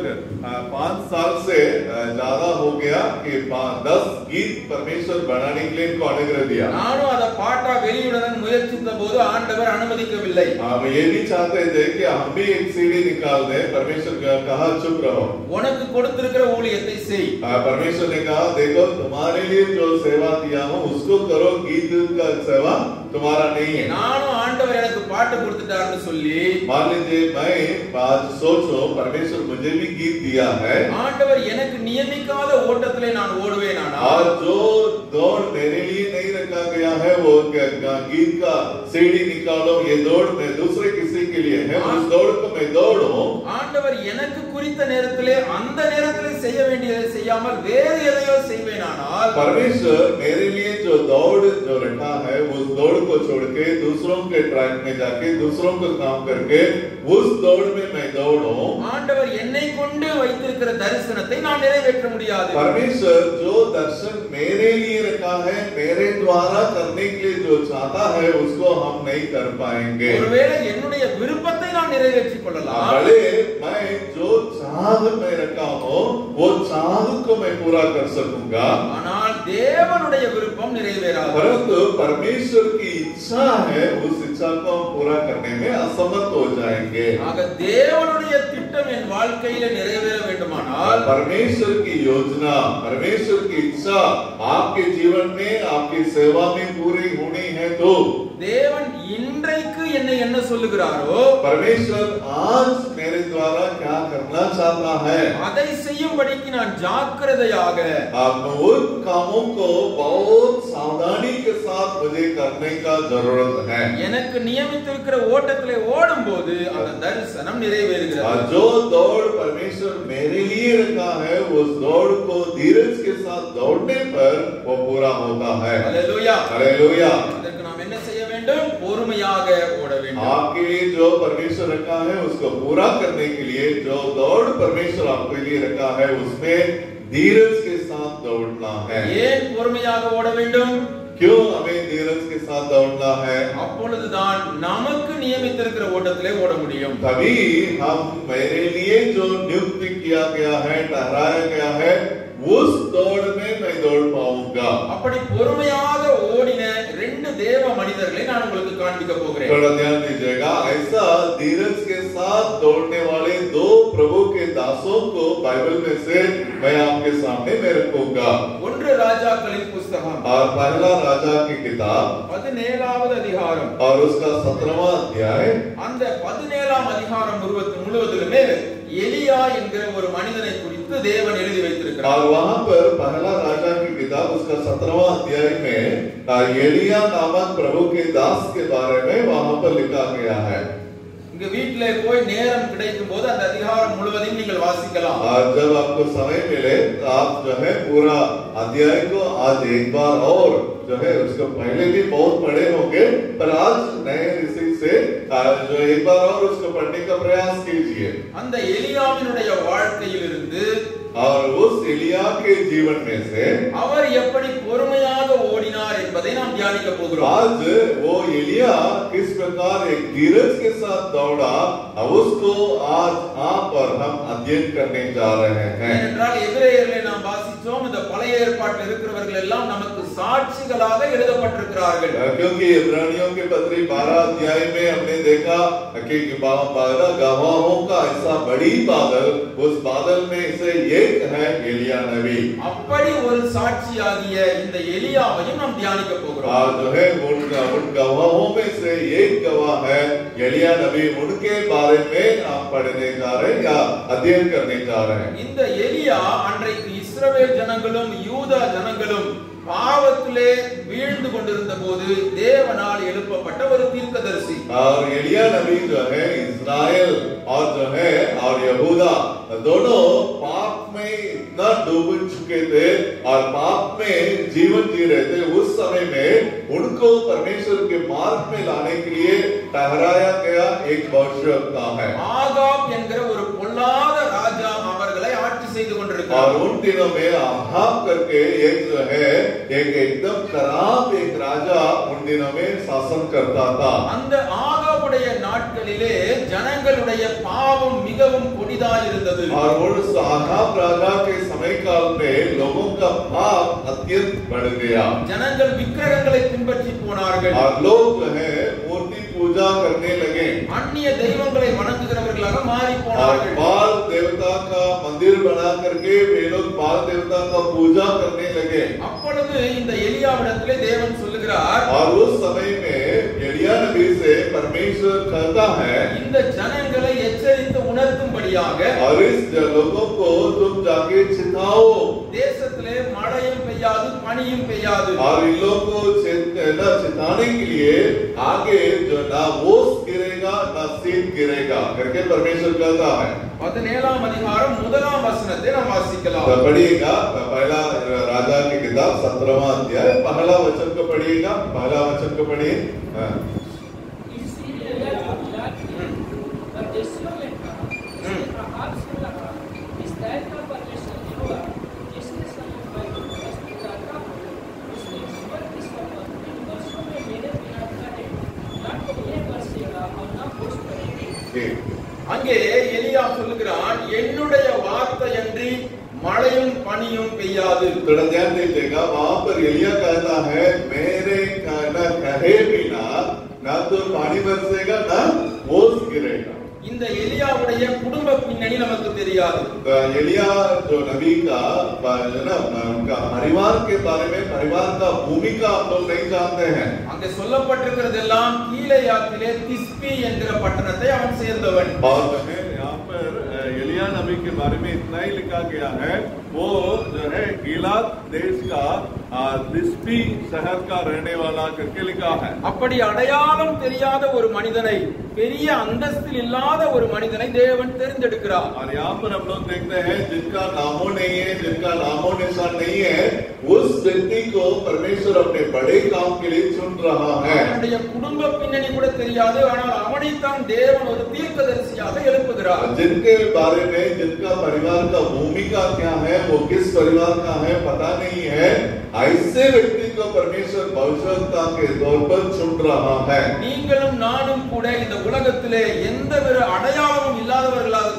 5 साल से ज्यादा हो गया कि 10 गीत परमेश्वर बनाने के लिए इनको अनुग्रह दिया। நானும் அத பாட்டா வெளியிடணும்னு முயற்சித்த போது ஆண்டவர் அனுமதிக்கவில்லை. हम ये भी चाहते थे कि हम भी एक सीडी निकाल दें, परमेश्वर कहा चुप रहो, உனக்கு கொடுத்திருக்கிற ஊழியத்தை செய். परमेश्वर ने कहा देखो तुम्हारे लिए जो सेवा दिया हूँ उसको करो, गीत का सेवा तुम्हारा नहीं है। நானும் ஆண்டவர் எனக்கு பாட்டு கொடுத்துட்டாருன்னு சொல்லி मान लीजिए मैं आज सोचो परमेश्वर मुझे भी गीत दिया है, ஆண்டவர் எனக்கு நியமிக்காத ஓட்டத்திலே நான் ஓடுவேன். और जो दौड़ मेरे लिए नहीं रखा गया है, वो गीत का सीडी निकालो, ये दौड़ मैं दूसरे किसी के लिए है, उस दौड़ को मैं दौड़ूं। ஆண்டவர் எனக்கு குறித்த நேரத்திலே அந்த நேரத்திலே செய்ய வேண்டியதை செய்யாமல் வேறு எதையோ செய்வேனானால் परमेश्वर मेरे लिए जो दौड़ जो रखा है, उस दौड़ को छोड़ के दूसरों के ट्रैक में जाके दूसरों को काम करके उस दौड़ में मैं दौड़ूं। ஆண்டவர் என்னை கொண்டு வைத்திருக்கிற தரிசனத்தை நான் நிறைவேற்ற முடியாது. परमेश्वर जो दर्शन मेरे लिए रखा है, मेरे द्वारा करने के लिए जो चाहता है, उसको हम नहीं कर पाएंगे। ஒருவேளை என்னுடைய விருப்பத்தை நான் நிறைவேற்றிக் கொள்ளலாம். भले मैं जो चाह में रखा हूँ, वो चाह को मैं पूरा कर सकूंगा, ஆனால் தேவனுடைய விருப்பம் நிறைவேறாது. परंतु परमेश्वर की इच्छा है, उस इच्छा को हम पूरा करने में असमर्थ हो जाएंगे। ஆக தேவனுடைய திட்டம் என் வாழ்க்கையில நிறைவேற வேண்டுமானால் परमेश्वर की योजना, परमेश्वर की इच्छा आपके जीवन में, आपकी सेवा में पूरी होनी है, तो தேவன் இன்றைக்கு என்னை என்ன சொல்லுகிறாரோ परमेश्वर आज मेरे द्वारा क्या करना चाहता है, அதை செய்யும்படிக்கு நான் ஜாக்கிரதையாக आप उन कामों को बहुत सावधानी के साथ मुझे करने का जरूरत है। எனக்கு நியமித்திருக்கிற ஓட்டத்திலே ஓடும்போது அந்த தரிசனம் நிறைவேறுகிறது. और जो दौड़ परमेश्वर मेरे लिए रखा है, उस दौड़ को धीरज के साथ दौड़ने पर वो पूरा होता है। அல்லேலூயா. हालेलुया। அதற்கு நாம் என்ன செய்ய வேண்டும்? பொறுமையாக ஓட வேண்டும். आपके लिए जो परमेश्वर रखा है, उसको पूरा करने के लिए जो दौड़ परमेश्वर आपके लिए रखा है, उसमें धीरज के साथ दौड़ना है। ஏன் பொறுமையாக ஓட வேண்டும்? क्यों हमें धीरज के साथ दौड़ना है? அப்பொழுதுதான் நமக்கு நியமித்திருக்கிற ஓட்டத்திலே ஓட முடியும். तभी हम मेरे लिए जो नियुक्त किया गया है, ठहराया गया है, उस दौड़ में मैं दौड़ पाऊंगा। அப்படி பொறுமையாக ஓடின 2 தேவ மனிதர்களை நான் உங்களுக்கு காண்பிக்க போகிறேன். थोड़ा ध्यान दीजिएगा, ऐसा धीरज के साथ दौड़ने वाले 2 प्रभु के दासों को बाइबल में से मैं आपके सामने मैं रखूंगा। 1 ஒன்று ராஜாக்களின் புஸ்தகம் और पहला राजा की किताब 17வது அதிகாரம் और उसका 17वां अध्याय அந்த 17ஆம் அதிகாரம் முழுவதிலுமே எலியா என்கிற ஒரு மனிதனை குறித்து தேவன் எழுதி வைத்திருக்கிறார். और वहां पर पहला राजा की किताब उसका 17वां अध्याय में एलिया नामक प्रभु के दास के बारे में वहां पर लिखा गया है. இங்க வீட்டிலே போய் நேரம் கிடைக்கும் போது அந்த அதிகாரம் முழுவதையும் நீங்கள் வாசிக்கலாம். जब आपको समय मिले तो आप जो है पूरा अध्याय को आज एक बार और जो है उसको पहले भी बहुत पढ़े होंगे पर आज नए ऋषि से जो एक बार और उसको पढ़ने का प्रयास कीजिए. அந்த எலியாவினுடைய வாழ்க்கையிலிருந்து और उस एलिया के जीवन में से அவர் எப்படி பொறுமையாக ஓடினார் என்பதை நாம் தியானிக்க போகிறோம். आज वो एलिया किस प्रकार एक धीरज के साथ दौड़ा उसको आज यहाँ पर हम अध्ययन करने जा रहे हैं. ஏனென்றால் எபிரேயர்களை நாம் வாசித்தோம், இந்த பழைய ஏற்பாட்டில் இருக்கிறவர்கள் எல்லாம் நமக்கு சாட்சிகளாக எழுதப்பட்டிருக்கிறார்கள். क्योंकि इब्रानियों के पत्री 12 अध्याय में हमने देखा कि गवाहों का ऐसा बड़ी बादल, उस बादल में से एक है एलिया नबी. அப்படி ஒரு சாட்சியாகிய இந்த எலியாவையும் நாம் தியானிக்க போகிறோம். जो है उन गवाहों में से एक गवाह है एलिया नबी. उनके बारे में आप पढ़ने जा रहे हैं या अध्ययन करने जा रहे हैं. இந்த எலியா அன்றைக்கு இஸ்ரவேல் ஜனங்களும் யூதா ஜனங்களும் பாவத்திலே வீழ்ந்து கொண்டிருந்த போது தேவனால் எழுப்பப்பட்ட ஒரு தீர்க்கதரிசி. और एलिया नबी जो है इस्राएल और जो है और यहूदा दोनों पाप में इतना डूब चुके थे और पाप में जीवन जी रहे थे. उस समय में उनको परमेश्वर के मार्ग में लाने के लिए ठहराया गया एक भविष्यवक्ता है. ஆகாப் என்கிற ஒரு பொல்லாத ராஜா அவர்களை ஆட்சி செய்து கொண்டிருக்கிறார். और उन दिनों में आहाब करके एक जो है एक एकदम खराब एक राजा उन दिनों में शासन करता था. அந்த ஆகாபுடைய நாட்களிலே ஜனங்களுடைய பாவம் மிகவும் கொடிதாக இருந்தது. और उस आहाब राजा के समय काल में लोगों का पाप अत्यंत बढ़ गया. ஜனங்கள் விக்கிரகங்களை பின்பற்றி போனார்கள். और लोग जो है मूर्ति पूजा करने लगे. அந்நிய தெய்வங்களை வணங்குகிறவர்களாக மாறி और போனார்கள். बाल देवता का मंदिर बना करके वे लोग बाल देवता का पूजा करने लगे. அப்பொழுது இந்த எலியாவிடத்திலே தேவன் சொல்லுகிறார், और उस समय में एलिया नबी से परमेश्वर कहता है இந்த ஜனங்களை எச்சரித்து உணர்த்தும்படியாக और इस लोगों को तुम जाके चिताओ. தேசத்திலே மழையும் பெய்யாது பனியும் பெய்யாது. और इन लोगों को चिताने के लिए आगे जो ना ओस गिरेगा ना शीत गिरेगा करके परमेश्वर कहता है. 17ஆம் அதிகாரம் 1ஆம் வசனத்தை நாம் வாசிக்கலாம். तो पढ़िएगा पहला राजा की किताब 17वां अध्याय पहला वचन को पढ़िएगा. पहला वचन को पढ़िए. அங்கே எலியா சொல்லுகிறான், என்னுடைய வார்த்தையன்றி மழையும் பனியும் பெய்யாது. थोड़ा ध्यान दीजिएगा. वहां पर एलिया कहता है मेरे कहना कहे बिना ना तो पानी बरसेगा ना ओस गिरेगा. இந்த எலியாவுடைய குடும்ப பின்னணி நமக்கு தெரியாது. एलिया जो नबी का ना उनका परिवार के बारे में परिवार का भूमिका हम लोग नहीं जानते हैं. அங்கே சொல்லப்பட்டிருக்கிறதெல்லாம் கீலேயாத்திலே திஸ்பி என்கிற பட்டணத்தை அவன் சேர்ந்தவன். और जो है यहाँ पर एलिया नबी के बारे में इतना ही लिखा गया है वो जो है गिलाद देश का दिस्पी शहर का रहने वाला करके लिखा है. அப்படி அடையாளம் தெரியாத ஒரு மனிதனை, பெரிய அந்தஸ்தில் இல்லாத ஒரு மனிதனை தேவன் தேர்ந்தெடுக்கிறார். और यहाँ पर हम लोग देखते हैं जिनका नामो नहीं है, जिनका नामो निशान नहीं है, उस व्यक्ति को परमेश्वर अपने बड़े काम के लिए चुन रहा है. அவனுடைய குடும்ப பின்னணி கூட தெரியாது, ஆனால் அவனைத்தான் தேவன் ஒரு தீர்க்கதரிசியாக எழுப்புகிறார். जिनके बारे में जिनका परिवार का भूमिका क्या है, वो किस परिवार का है पता नहीं है, ऐसे व्यक्ति को परमेश्वर भविष्यवक्ता के तौर पर चुन रहा है. நீங்களும் நானும் கூட இந்த உலகத்திலே எந்த ஒரு அடையாளமும் இல்லாதவர்களாக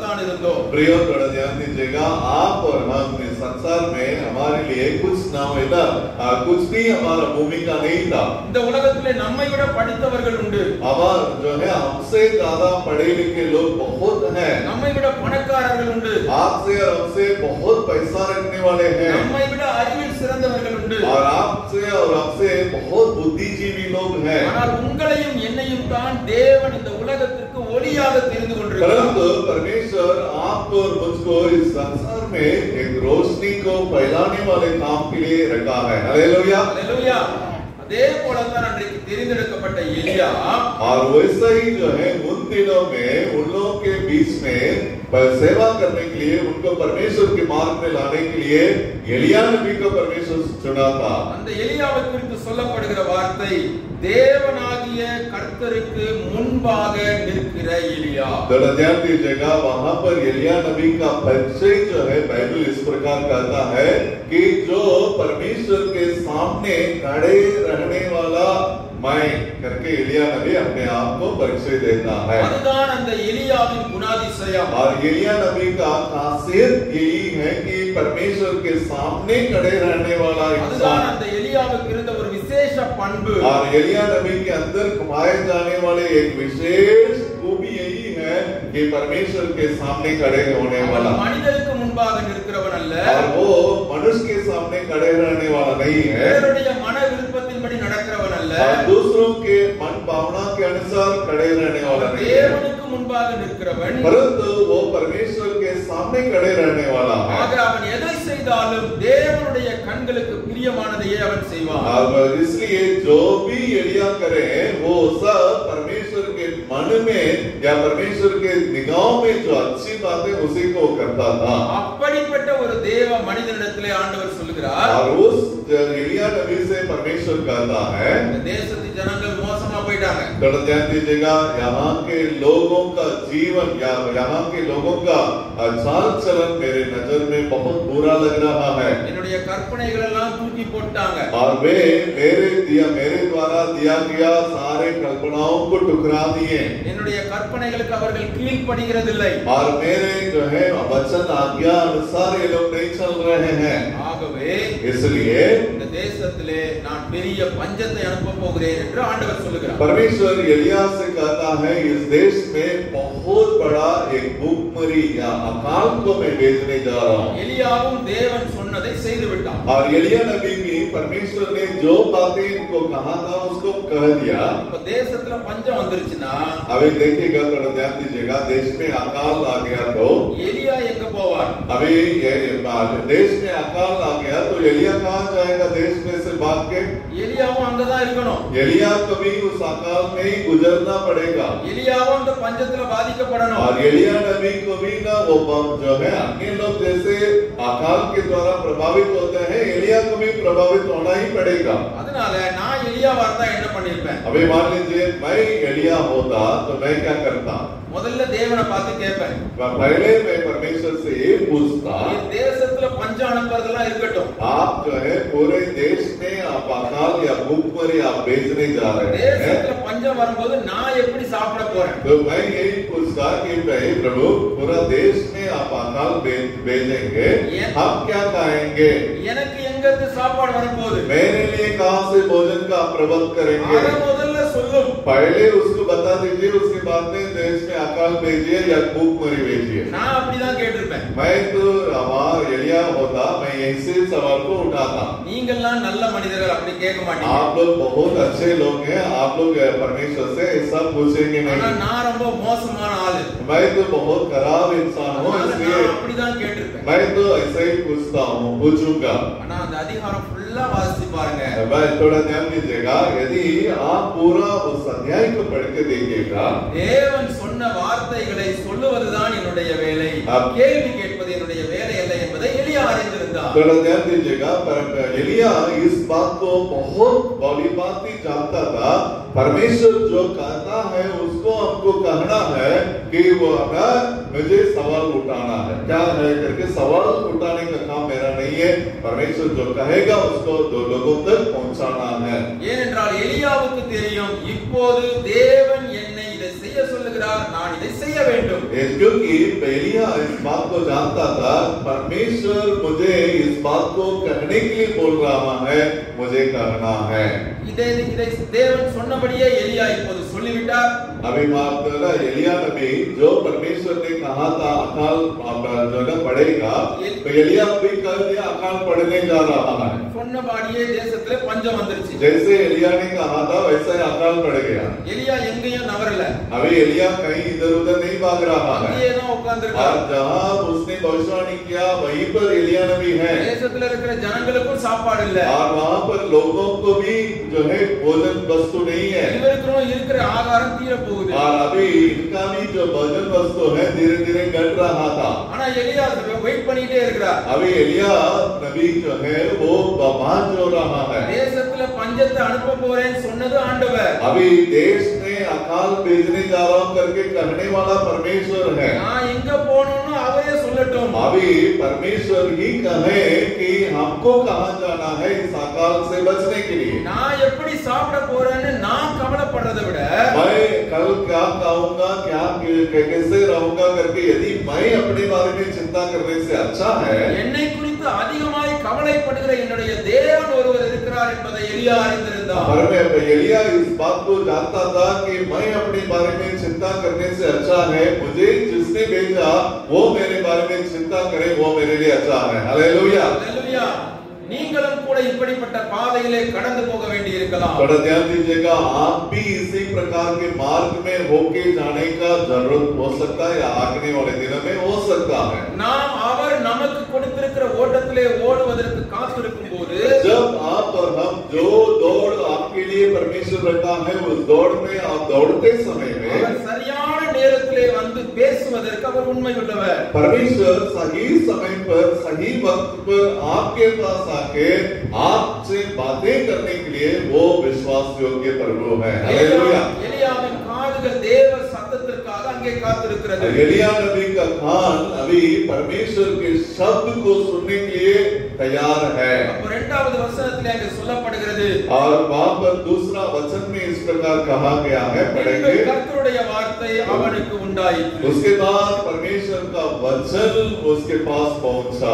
தான் இருந்தோம். प्रिय थोड़ा ध्यान दीजिएगा, आप और हम इस संसार में हमारे लिए कुछ ना मिला, कुछ भी हमारा भूमिका नहीं था. இந்த உலகத்திலே நம்மை விட படித்தவர்கள் உண்டு. हमार जो है हमसे ज्यादा पढ़े लिखे लोग बहुत हैं. நம்மை விட பணக்காரர்கள் உண்டு. आपसे और हमसे बहुत पैसा रखने वाले हैं. நம்மை விட அறிவில் சிறந்தவர்கள் உண்டு. और आपसे और हमसे बहुत बुद्धिजीवी लोग हैं. ஆனால் உங்களையும் என்னையும் தான் தேவன் இந்த உலகத்திற்கு ஒளியாக தெரிந்து கொண்டிருக்கிறார். परंतु परमेश्वर आपको और मुझको इस संसार में एक रोशनी को फैलाने वाले काम के लिए रखा है. हालेलुया. हालेलुया. அதே போலதான் அன்றைக்கு தெரிந்தெடுக்கப்பட்ட எலியா, और वैसा ही जो है उन दिनों में उन लोगों के बीच में सेवा करने के लिए, उनको परमेश्वर के मार्ग में लाने के लिए एलिया नबी को परमेश्वर चुना था. அந்த எலியாவை குறித்து சொல்லப்படுகிற வார்த்தை தேவனாகிய கர்த்தருக்கு முன்பாக நிற்கிற எலியா. थोड़ा ध्यान दीजिएगा, वहां पर एलिया नबी का परिचय जो है बाइबल इस प्रकार कहता है कि जो परमेश्वर के सामने खड़े रहने वाला मैं करके एलिया नबी अपने आप को परिचय देता है. அதுதான் அந்த எலியாவின் குணாதிசயம். और एलिया नबी का खासियत यही है कि परमेश्वर के सामने खड़े रहने वाला அதுதான் इंसान. அந்த எலியாவுக்கு இருந்த ஒரு விசேஷ பண்பு. और एलिया नबी के अंदर कमाए जाने वाले एक विशेष खूबी यही है कि परमेश्वर के सामने खड़े होने वाला. மனிதருக்கு முன்பாக நிற்கிறவன் அல்ல. और वो मनुष्य के सामने खड़े रहने वाला नहीं है. வேறுடைய மன விருப்பத்தின்படி நடக்கிறவன் அல்ல. और दूसरों के मन भावना के अनुसार खड़े रहने वाला नहीं है. தேவனுக்கு முன்பாக நிற்கிறவன். परंतु वो परमेश्वर के सामने खड़े रहने वाला है. ஆக அவன் எதை செய்தாலும் தேவனுடைய கண்களுக்கு பிரியமானதையே அவன் செய்வான். और इसलिए जो भी एलिया करे वो सब परमेश्वर के मन में या परमेश्वर के निगाहों में जो अच्छी बात है उसी को करता था. அப்படிப்பட்ட ஒரு தேவ மனிதனிடத்திலே ஆண்டவர் சொல்லுகிறார். और उस एलिया नबी से परमेश्वर कहता है, இந்த தேசத்து ஜனங்கள் மோசமா போயிட்டாங்க. थोड़ा ध्यान दीजिएगा, यहाँ के लोगों का जीवन या यहाँ के लोगों का चाल चलन मेरे नजर में बहुत बुरा लग रहा है. என்னுடைய கற்பனைகள் எல்லாம் தூக்கி போட்டாங்க. और वे मेरे द्वारा दिया गया सारे कल्पनाओं को ठुकरा दिए. என்னுடைய கற்பனைகளுக்கு அவர்கள் கீழ்ப்படிகிறதில்லை. और मेरे जो है वचन आज्ञा अनुसार ये लोग नहीं चल रहे हैं. ஆகவே इसलिए இந்த தேசத்திலே நான் பெரிய பஞ்சத்தை அனுப்ப போகிறேன் என்று ஆண்டவர் சொல்லுகிறார். परमेश्वर एलिया से कहता है, इस देश में बहुत बड़ा एक भूखमरी या अकाल को मैं भेजने जा रहा हूँ. எலியாவும் தேவன் சொன்னதை செய்து விட்டான். और एलिया नबी भी परमेश्वर ने जो बातें इनको कहा था उसको कह दिया. இப்ப தேசத்துல பஞ்சம் வந்துருச்சுன்னா अभी देखिएगा, थोड़ा ध्यान दीजिएगा, देश में अकाल आ गया तो எலியா எங்க போவார்? अभी देश में अकाल आ गया तो एलिया कहाँ जाएगा? देश में से भाग के எலியாவும் அங்கதான் இருக்கணும். एलिया को भी उस अकाल में ही गुजरना पड़ेगा. எலியாவும் அந்த பஞ்சத்துல பாதிக்கப்படணும். और एलिया नबी को भी ना वो जो है अन्य लोग जैसे अकाल के द्वारा प्रभावित होते हैं, एलिया को भी प्रभावित होना ही पड़ेगा. அதனால நான் எலியாவா இருந்தா என்ன பண்ணிருப்பேன்? अभी मान लीजिए मैं एलिया होता तो मैं क्या करता? முதல்ல தேவனை பார்த்து கேட்பேன். पहले मैं परमेश्वर से ये पूछता, தேசத்துல பஞ்சம் அனுப்புறதெல்லாம் இருக்கட்டும், आप जो है पूरे देश में आप अकाल या भूखमरी आप भेजने जा रहे हैं, தேசத்துல பஞ்சம் வரும்போது நான் எப்படி சாப்பிட போறேன்? तो मैं यही पूछता कि भाई प्रभु पूरा देश में आप अकाल भेजेंगे, हम क्या खाएंगे? எனக்கு எங்க இருந்து சாப்பாடு வரப்போகுது? मेरे लिए कहाँ से भोजन का प्रबंध करेंगे? அத முதல்ல சொல்லும். पहले उसको बता दीजिए, उसके बाद में देश में अकाल भेजिए या भूखमरी भेजिए. நான் அப்படிதான் கேட்டிருப்பேன். मैं तो हमारा एलिया होता, मैं यही से सवाल को उठाता. நீங்கெல்லாம் நல்ல மனிதர்கள், அப்படி கேட்க மாட்டீங்க. आप लोग बहुत अच्छे लोग हैं, आप लोग परमेश्वर से ऐसा पूछेंगे ஆனா नहीं. நான் ரொம்ப மோசமான ஆளு. मैं तो बहुत खराब इंसान हूँ, इसलिए நான் அப்படிதான் கேட்டிருப்பேன். मैं तो ऐसा ही पूछता हूँ, पूछूंगा. ஆனா அந்த அதிகாரம் ஃபுல்லா வாசிச்சு பாருங்க. मैं थोड़ा ध्यान दीजिएगा, यदि आप पूरा उस अध्याय को पढ़ के देखिएगा, தேவன் சொன்ன வார்த்தைகளை சொல்லுவதுதான் என்னுடைய வேலை, கேள்வி கேட்பது என்னுடைய வேலை அல்ல என்பதை எலியா அறிந்திருந்தார். थोड़ा ध्यान दीजिएगा, एलिया इस बात को बहुत बड़ी बात ही जानता था. परमेश्वर जो कहता है उसको हमको कहना है कि वो मुझे सवाल उठाना है, क्या है करके सवाल उठाने का काम मेरा नहीं है. परमेश्वर जो कहेगा उसको दो लोगों तक पहुंचाना है. ஏனென்றால் எலியாவுக்கு தெரியும், இப்போது தேவன் என்னை இதை செய்ய செய்ய சொல்லுகிறார், நான் இதை செய்ய வேண்டும். क्योंकि एलिया इस बात को जानता था, परमेश्वर मुझे इस बात को कहने के लिए बोल रहा है, मुझे करना है. இதை தேவன் சொன்னபடியே எலியா இப்போது சொல்லிவிட்டார். अभी माफ करना, एलिया नबी जो परमेश्वर ने कहा था अकाल जो न पड़ेगा, तो एलिया भी कह दिया अकाल पड़ने जा रहा है. சொன்னபடியே தேசத்திலே பஞ்சம் வந்துருச்சு. जैसे एलिया ने कहा था वैसा ही अकाल पड़ गया. எலியா எங்கேயும் நகரல. अभी एलिया कहीं इधर उधर नहीं भाग रहा है. அங்கேயே தான் உட்கார்ந்திருக்கார். और जहां उसने भविष्यवाणी किया वहीं पर एलिया नबी है. தேசத்துல இருக்கிற ஜனங்களுக்கும் சாப்பாடு இல்ல. और वहां पर लोगों को भी जो है भोजन वस्तु नहीं है. இவருக்கும் இருக்கிற ஆகாரம் தீர போகுது. और अभी इनका भी जो भोजन वस्तु है धीरे धीरे घट रहा था. ஆனா எலியா வெயிட் பண்ணிட்டே இருக்கிறார். अभी एलिया नबी जो है वो बात जो रहा है. தேசத்துல பஞ்சத்தை அனுப்ப போறேன்னு சொன்னது ஆண்டவர். अभी देश में अकाल भेजने जा रहा हूं करके कहने वाला परमेश्वर है. நான் எங்க போகணும்னு அவரே சொல்லட்டும். अभी परमेश्वर ही कहे कि हमको कहां जाना है इस अकाल से बचने के लिए. நான் எப்படி சாப்பிட போறேன்னு நான் கவலைப்படுறதை விட मैं कल क्या खाऊंगा, क्या कैसे रहूंगा करके यदि मैं अपने बारे में चिंता करने से अच्छा है, என்னை குறித்து அதிகமாய் கவலைப்படுகிற என்னுடைய தேவன் ஒருவர் இருக்கிறார் என்பதை எலியா அறிந்திருந்தார். पर एलिया इस बात को जानता था कि मैं अपने बारे में चिंता करने से अच्छा है, मुझे जिसने भेजा वो मेरे बारे में चिंता करे, वो मेरे लिए अच्छा है. हालेलुया. हालेलुया. நீங்களும் கூட இப்படிப்பட்ட பாதையிலே கடந்து போக வேண்டி இருக்கலாம். थोड़ा ध्यान दीजिएगा, आप भी इसी प्रकार के मार्ग में होके जाने का जरूरत हो सकता है या आगने वाले दिनों में हो सकता है. நாம் அவர் நமக்கு கொடுத்திருக்கிற ஓட்டத்திலே ஓடுவதற்கு காத்திருக்கும் போது जब आप और हम जो दौड़ आपके लिए परमेश्वर रखा है उस दौड़ में आप दौड़ते समय में அவர் சரியான நேரத்திலே வந்து பேசுவதற்கு அவர் உண்மை உள்ளவர். परमेश्वर सही समय पर सही वक्त पर आपके पास आके आपसे बातें करने के लिए वो विश्वास योग्य प्रभु है. हालेलुया. எலியாவின் காதுகள் தேவ சத்தத்திற்காக அங்கே காத்திருக்கிறது. एलिया नबी का कान अभी परमेश्वर के शब्द को सुनने के लिए तैयार है. அப்ப இரண்டாவது வசனத்திலே அங்கே சொல்லப்படுகிறது, और वहां पर दूसरा वचन में इस प्रकार कहा गया है, पढ़ेंगे. கர்த்தருடைய வார்த்தை அவனுக்கு உண்டாயிற்று. उसके बाद परमेश्वर का वचन उसके पास पहुंचा.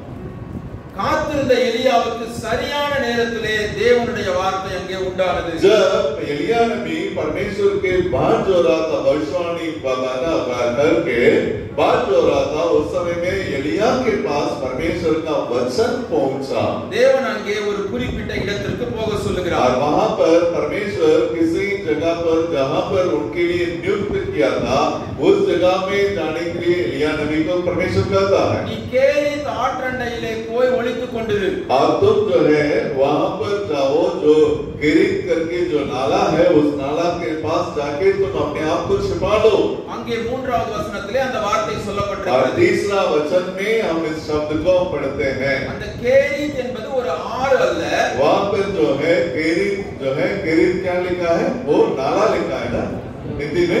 காத்திருந்த எலியாவுக்கு சரியான நேரத்திலே தேவனுடைய வார்த்தை அங்கே உண்டானது. जब एलिया नबी परमेश्वर के बात जो रहा था भविष्यवाणी बताना करके बात जो रहा था, उस समय में एलिया के पास परमेश्वर का वचन पहुंचा. தேவன் அங்கே ஒரு குறிப்பிட்ட இடத்திற்கு போக और சொல்லுகிறார். वहां पर परमेश्वर किसी जगह पर जहां पर उनके लिए नियुक्त किया था उस जगह में जाने के लिए एलिया नबी को परमेश्वर कहता है, நீ கேரித் ஆற்றண்டையிலே போய் ஒளித்துக் கொண்டிரு. और तुम जो है वहां पर जाओ, जो गिरित करके जो नाला है उस नाला के पास जाके तुम अपने आप को छिपा लो. அங்கே மூன்றாவது வசனத்திலே அந்த வார்த்தை और சொல்லப்பட்டிருக்கிறது. तीसरा वचन में हम इस शब्द को पढ़ते हैं. அந்த கேரித் என்பது ஒரு ஆறு அல்ல, वहां पर जो है गिरित क्या लिखा है, वो नाला लिखा है ना हिंदी में,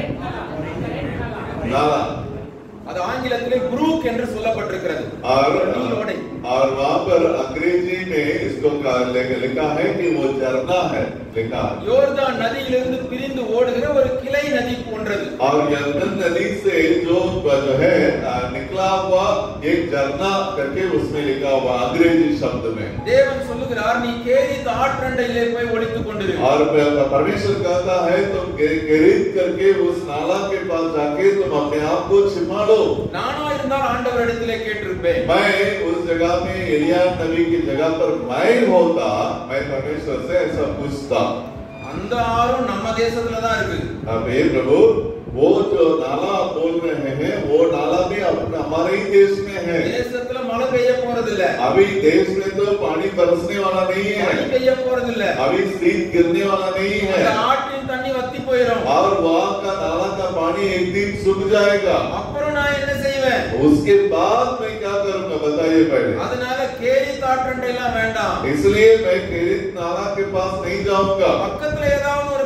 नाला. அது ஆங்கிலத்திலே புரூக் என்று சொல்லப்பட்டிருக்கிறது. நீரோடை. और वहां पर अंग्रेजी में इसको लिखा है कि वो झरना है, लिखा है. யோர்தான் நதியிலிருந்து பிரிந்து ஓடுகிற ஒரு கிளை நதி போன்றது. और यर्दन नदी से जो है निकला हुआ एक झरना करके उसमें लिखा हुआ अंग्रेजी शब्द में. தேவன் சொல்லுகிறார், நீ கேரித் ஆற்றண்டையிலே போய் ஒளித்துக் கொண்டிரு. और परमेश्वर कहता है तुम गिरित करके उस नाला के पास जाके तुम अपने आप को छिपा लो. நானா இருந்தால் ஆண்டவரிடத்திலே கேட்டிருப்பேன். मैं उस जगह में एलिया नबी की जगह पर मैं होता, मैं परमेश्वर से ऐसा पूछता. அந்த ஆறும் நம்ம தேசத்துல தான் இருக்கு. अब हे प्रभु, वो जो नाला बोल रहे हैं वो नाला भी अपने हमारे ही देश में है. தேசத்துல மழை பெய்ய போறது இல்ல, अभी देश में तो पानी बरसने वाला नहीं है, மழை பெய்ய போறது இல்ல, अभी शीत गिरने वाला नहीं है, அந்த ஆற்றின் தண்ணி வத்தி போயிடும். और वहाँ का नाला का पानी एक दिन सूख जाएगा. அப்புறம் நான் என்ன செய்வேன்? उसके बाद मैं क्या करूंगा बताइए पहले. அதனால கேரித் ஆற்றண்டைலாம் வேண்டாம். इसलिए मैं केरित नाला के पास नहीं जाऊंगा. பக்கத்துல ஏதாவது ஒரு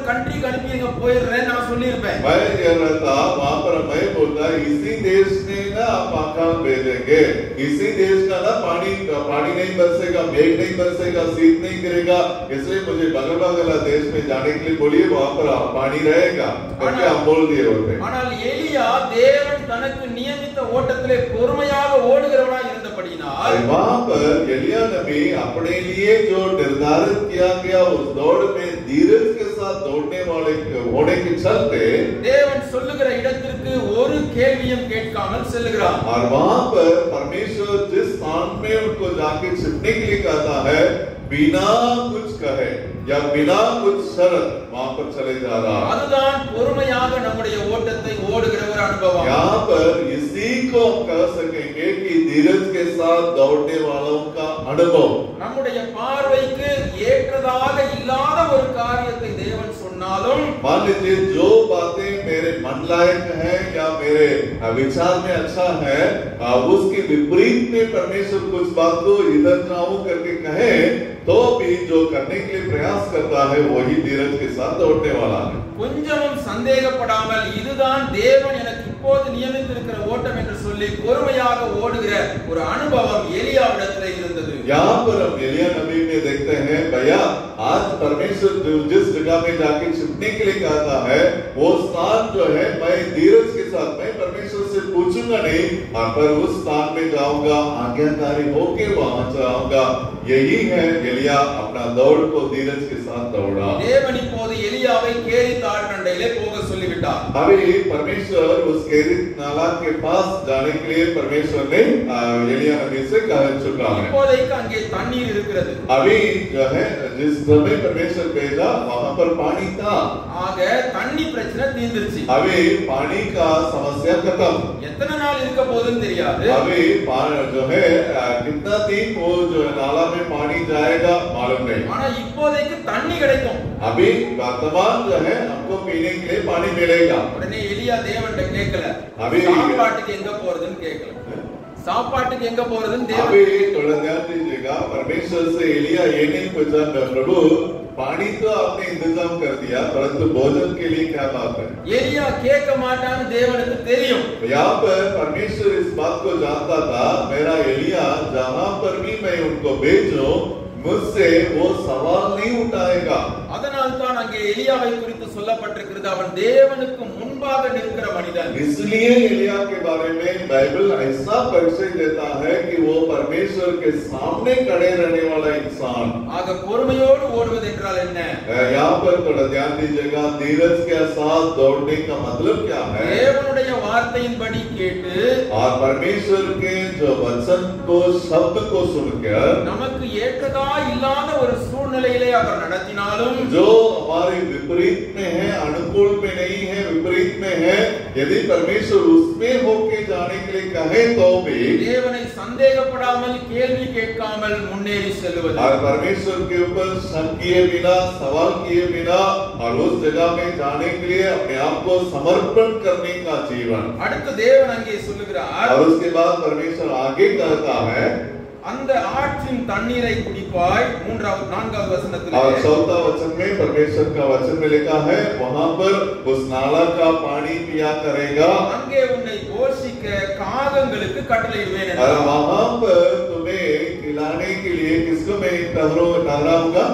कंट्री அனுப்பிங்க போயிடுறேன் நான் சொல்லிருப்பேன். मैं कह रहा था वहां पर मैं बोलता इसी देश में ना आप अकाल भेजेंगे, इसी देश का ना पानी नहीं बरसेगा, मेघ नहीं बरसेगा, शीत नहीं गिरेगा, इसलिए मुझे बगल वाला देश में जाने के लिए बोलिए, वहां पर पानी रहेगा करके हम बोल दिए होते. ஆனால் எலியா தேவன் தனக்கு நியமித்த ஓட்டத்திலே பொறுமையாக ஓடுகிறவனாய் இருந்தபடியினால் वहां पर एलिया नबी अपने लिए जो निर्धारित किया गया उस दौड़ में धीरज के साथ दौड़ने वाले होने के चलते தேவன் சொல்லுகிற இடத்திற்கு ஒரு கேள்வியும் கேட்காமல் செல்லுகிறார். और वहां पर परमेश्वर जिस स्थान में उनको जाके छिपने के लिए कहता है बिना कुछ कहे या बिना कुछ शर्त वहां पर चले जा रहा है. அதுதான் பொறுமையாக நம்முடைய ஓட்டத்தை ஓடுகிற ஒரு அனுபவம். यहाँ पर इसी को हम कह सकेंगे कि धीरज के साथ दौड़ने वालों का अनुभव. நம்முடைய பார்வைக்கு ஏற்றதாக இல்லாத ஒரு காரியத்தை தேவன் சொன்னாலும் मान लीजिए जो बातें मेरे मन लायक है या मेरे विचार में अच्छा है उसके विपरीत में परमेश्वर कुछ बात को इधर जाऊं करके कहे तो भी जो करने के लिए प्रयास करता है वही धीरज के साथ दौड़ने वाला है. கொஞ்சமும் சந்தேகப்படாமல் இதுதான் தேவன் எனக்கு இப்போது நியமித்திருக்கிற ஓட்டம் என்று சொல்லி பொறுமையாக ஓடுகிற ஒரு அனுபவம் எலியாவிடத்திலே இருந்தது. यहाँ पर हम एलिया नबी में देखते हैं भैया आज परमेश्वर जिस जगह में जाके छिपने के लिए कहता है वो स्थान जो है मैं धीरज के साथ मैं परमेश्वर से पूछूंगा नहीं पर उस स्थान में जाऊंगा आज्ञाकारी होके वहां जाऊंगा. यही है एलिया अपना दौड़ को धीरज के साथ दौड़ा. தேவன் இப்போது எலியாவை கேரி தாழ்கண்டையிலே போக சொல்லிவிட்டார். अभी परमेश्वर उस केरी नाला के पास जाने के लिए परमेश्वर ने एलिया नबी से कह चुका है. இப்போதைக்கு அங்கே தண்ணீர் இருக்கிறது. अभी जो है जिस समय परमेश्वर भेजा वहां पर पानी था. ஆக தண்ணி பிரச்சனை தீர்ந்துருச்சு. अभी पानी का समस्या खत्म. எத்தனை நாள் இருக்க போகுதுன்னு தெரியாது. अभी जो है कितना दिन वो जो नाला में पानी जाएगा मालूम नहीं. ஆனா இப்போதைக்கு தண்ணி கிடைக்கும். अभी वर्तमान जो है हमको पीने के लिए पानी मिलेगा. உடனே எலியா தேவன்கிட்ட கேட்கல अभी சாப்பாட்டுக்கு எங்க போறதுன்னு கேட்கல. சாப்பாட்டுக்கு எங்க போறதுன்னு தேவன் अभी थोड़ा ध्यान दीजिएगा परमेश्वर से एलिया ये नहीं पूछा प्रभु पानी तो आपने इंतजाम कर दिया परंतु भोजन के लिए क्या बात है. எலியா கேட்க மாட்டான்னு தேவனுக்கு தெரியும். यहाँ पर परमेश्वर इस बात को जानता था मेरा एलिया जहाँ पर भी मैं उनको भेजूं मुझसे वो सवाल नहीं उठाएगा. அதனால் தான் அங்கே எலியாவை குறித்து சொல்லப்பட்டிருக்கிறது அவன் தேவனுக்கு முன்பாக நிற்கிற மனிதன். इसलिए एलिया के बारे में बाइबल ऐसा परिचय देता है कि वो परमेश्वर के सामने खड़े रहने वाला इंसान. ஆக பொறுமையோடு ஓடுவது என்றால் என்ன? यहाँ पर थोड़ा ध्यान दीजिएगा धीरज के साथ दौड़ने का मतलब क्या है. தேவனுடைய வார்த்தையின்படி கேட்டு और परमेश्वर के जो वचन को शब्द को सुनकर நமக்கு ஏற்றதா இல்லாத ஒரு சூழ்நிலையிலே அவர் நடத்தினாலும் जो हमारे विपरीत में है अनुकूल में नहीं है विपरीत में है यदि परमेश्वर उसमें होके जाने के लिए कहे तो भी தேவனை சந்தேகப்படாமல் கேள்வி கேட்காமல் முன்னேறி செல்வது और परमेश्वर के ऊपर शक किए बिना सवाल किए बिना और उस जगह में जाने के लिए अपने आप को समर्पण करने का जीवन. அடுத்து தேவன் அங்கே சொல்லுகிறார் और उसके बाद परमेश्वर आगे कहता है அந்த ஆற்றின் தண்ணீரை குடிப்பாய். 4வது வசனத்திலே और 4वां वचन में परमेश्वर का वचन में लिखा है वहां पर उस नाला का पानी पिया करेगा. அங்கே உன்னை போஷிக்க காகங்களுக்கு கட்டளையிடுவேன் और என்றார். वहां पर तुम्हें खिलाने के लिए किसको मैं ठहराऊंगा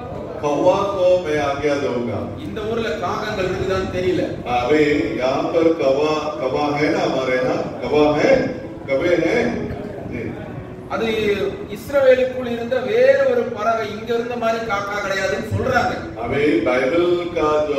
कौवा को मैं आज्ञा दूंगा. இந்த ஊர்ல காகங்கள் இருக்குதான்னு தெரியல. अभी यहाँ पर कौवा है ना हमारे यहाँ कौवा है कौवे हैं. அது இஸ்ரவேலுக்குள் இருந்த வேற ஒரு பறவை இங்க இருந்த மாதிரி காக்கா கிடையாதுன்னு சொல்றாங்க. अभी बाइबल का जो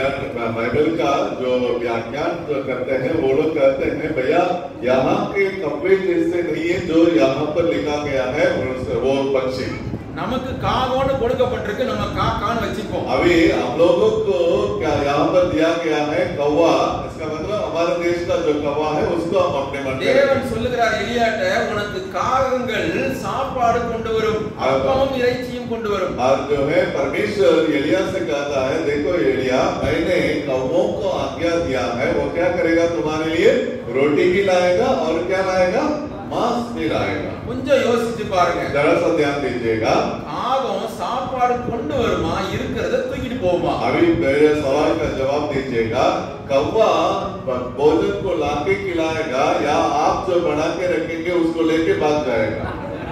व्याख्यान जो करते हैं वो लोग कहते हैं भैया यहाँ के कौवे जैसे नहीं है जो यहाँ पर लिखा गया है वो पक्षी. நமக்கு காகோன்னு கொடுக்கப்பட்டிருக்கு நம்ம காக்கான்னு வச்சுப்போம். अभी हम लोगों को क्या यहाँ पर दिया गया है कौवा इसका मतलब हमारे देश का जो कौवा है उसको हम अपने मन में தேவன் சொல்லுகிறார் எலியாட்ட உனக்கு காகங்கள் சாப்பாடு கொண்டு வரும் அப்பமும் இறைச்சியும் கொண்டு வரும். और जो है परमेश्वर एलिया से कहता है देखो एलिया मैंने कौवों को आज्ञा दिया है वो क्या करेगा तुम्हारे लिए रोटी भी लाएगा और क्या लाएगा मांस भी लाएगा. கொஞ்சம் யோசிச்சு பாருங்க. जरा सा ध्यान दीजिएगा காகம் சாப்பாடு கொண்டு வருமா இருக்கிறத தூக்கிட்டு போமா? अभी मेरे सवाल का जवाब दीजिएगा, कौवा भोजन को लाके खिलाएगा या आप जो बना के रखेंगे उसको लेके भाग जाएगा?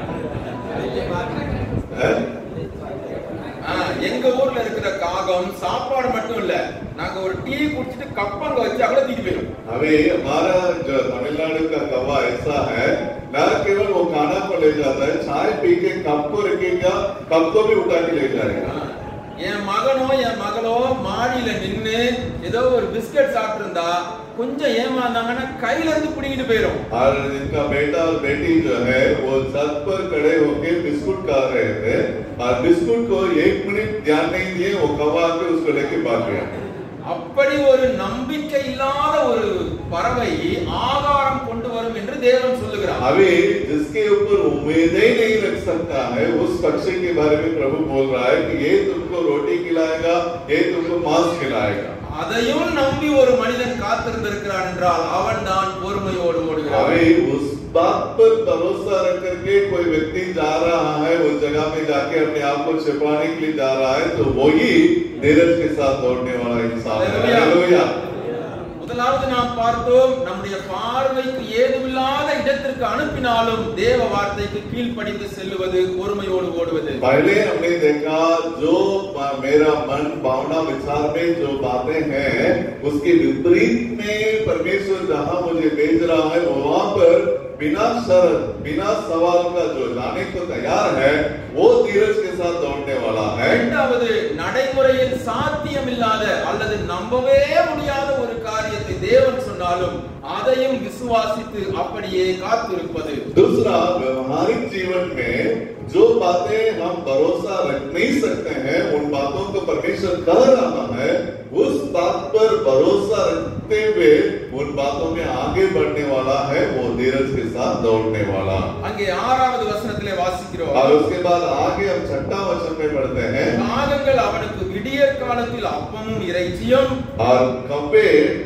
எங்க ஊர்ல இருக்கிற காகம் சாப்பாடு மட்டும் இல்ல, நாங்க ஒரு டீ குடிச்சிட்டு கப்பங்க வச்சு அவ்வளவு தூக்கி போயிடும். अभी हमारा जो तमिलनाडु का कौवा ऐसा है, न केवल वो खाना को ले जाता है, चाय पी के कप को रखेगा, कप को भी उठा के ले जाएगा. என் மகனோ என் மகளோ மாடியில நின்னு ஏதோ ஒரு பிஸ்கட் சாப்பிட்டு இருந்தா கொஞ்சம் ஏமாந்தாங்கன்னா கையில இருந்து புடிங்கிட்டு போயிடும். और जिनका बेटा और बेटी जो है वो छत पर खड़े होके बिस्कुट खा रहे थे और बिस्कुट को 1 मिनट ध्यान नहीं दिए, वो कौवा आके उसको लेके भाग गया. அப்படி ஒரு நம்பிக்கை இல்லாத ஒரு பறவை ஆகாரம் கொண்டு வரும் என்று தேவன் சொல்லுகிறார். अभी जिसके ऊपर उम्मीद ही नहीं रख सकता है, उस पक्षी के बारे में प्रभु बोल रहा है कि ये तुमको रोटी खिलाएगा, ये तुमको मांस खिलाएगा. அதையும் நம்பி ஒரு மனிதன் காத்திருந்திருக்கிறான் என்றால் அவன் தான் பொறுமையோடு ஓடுகிறான். अभी उस बात पर भरोसा रख करके कोई व्यक्ति जा रहा है, उस जगह में जाके अपने आप को छिपाने के लिए जा रहा है, तो वही धीरज के साथ दौड़ने वाला इंसान है. हालेलुया. முதலாவது நாம் பார்த்தோம், நம்முடைய பார்வைக்கு ஏதுமில்லாத இடத்திற்கு அனுப்பினாலும் தேவ வார்த்தைக்கு கீழ்ப்படிந்து செல்லுவது, பொறுமையோடு ஓடுவது. पहले हमने देखा जो मेरा मन भावना विचार में जो बातें हैं उसके विपरीत में परमेश्वर जहां मुझे भेज रहा है वहां पर बिना शर्त बिना सवाल का जो जाने को तैयार है वो धीरज के साथ दौड़ने वाला है. இரண்டாவது, நடைமுறையில் சாத்தியமில்லாத அல்லது நம்பவே முடியாத ஒரு காரியத்தை தேவன் சொன்னாலும் அதையும் விசுவாசித்து அப்படியே காத்திருப்பது. दूसरा, व्यवहारिक जीवन में जो बातें हम भरोसा रख नहीं सकते हैं, उन बातों को परमेश्वर कह रहा है, उस बात पर भरोसा रखते हुए उन बातों में आगे बढ़ने वाला है, वो धीरज के साथ दौड़ने वाला. அங்கே 6வது வசனத்திலே வாசிக்கிறோம். और उसके बाद आगे हम 6वां वचन में पढ़ते हैं. காகங்கள் அவனுக்கு விடியற் காலத்தில் அப்பமும் இறைச்சியும், और कौवे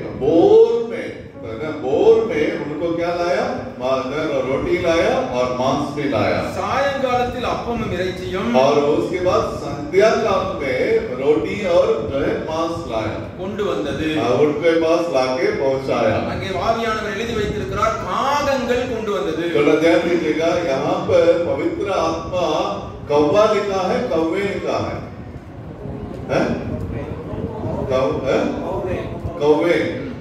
बोर में उनको क्या लाया? रोटी लाया और मांस भी लाया. சாயங்காலத்தில் அப்பமும் இறைச்சியும், और उसके बाद संध्या काल में रोटी और जो है मांस लाया, கொண்டு वந்தது. उनके पास लाके पहुंचाया. அங்கே ஆவியானவர் எழுதி வைத்திருக்கிறார், காகங்கள் கொண்டு வந்தது. थोड़ा ध्यान दीजिएगा, यहाँ पर पवित्र आत्मा कौवा लिखा है, कौवे लिखा है? कौवे.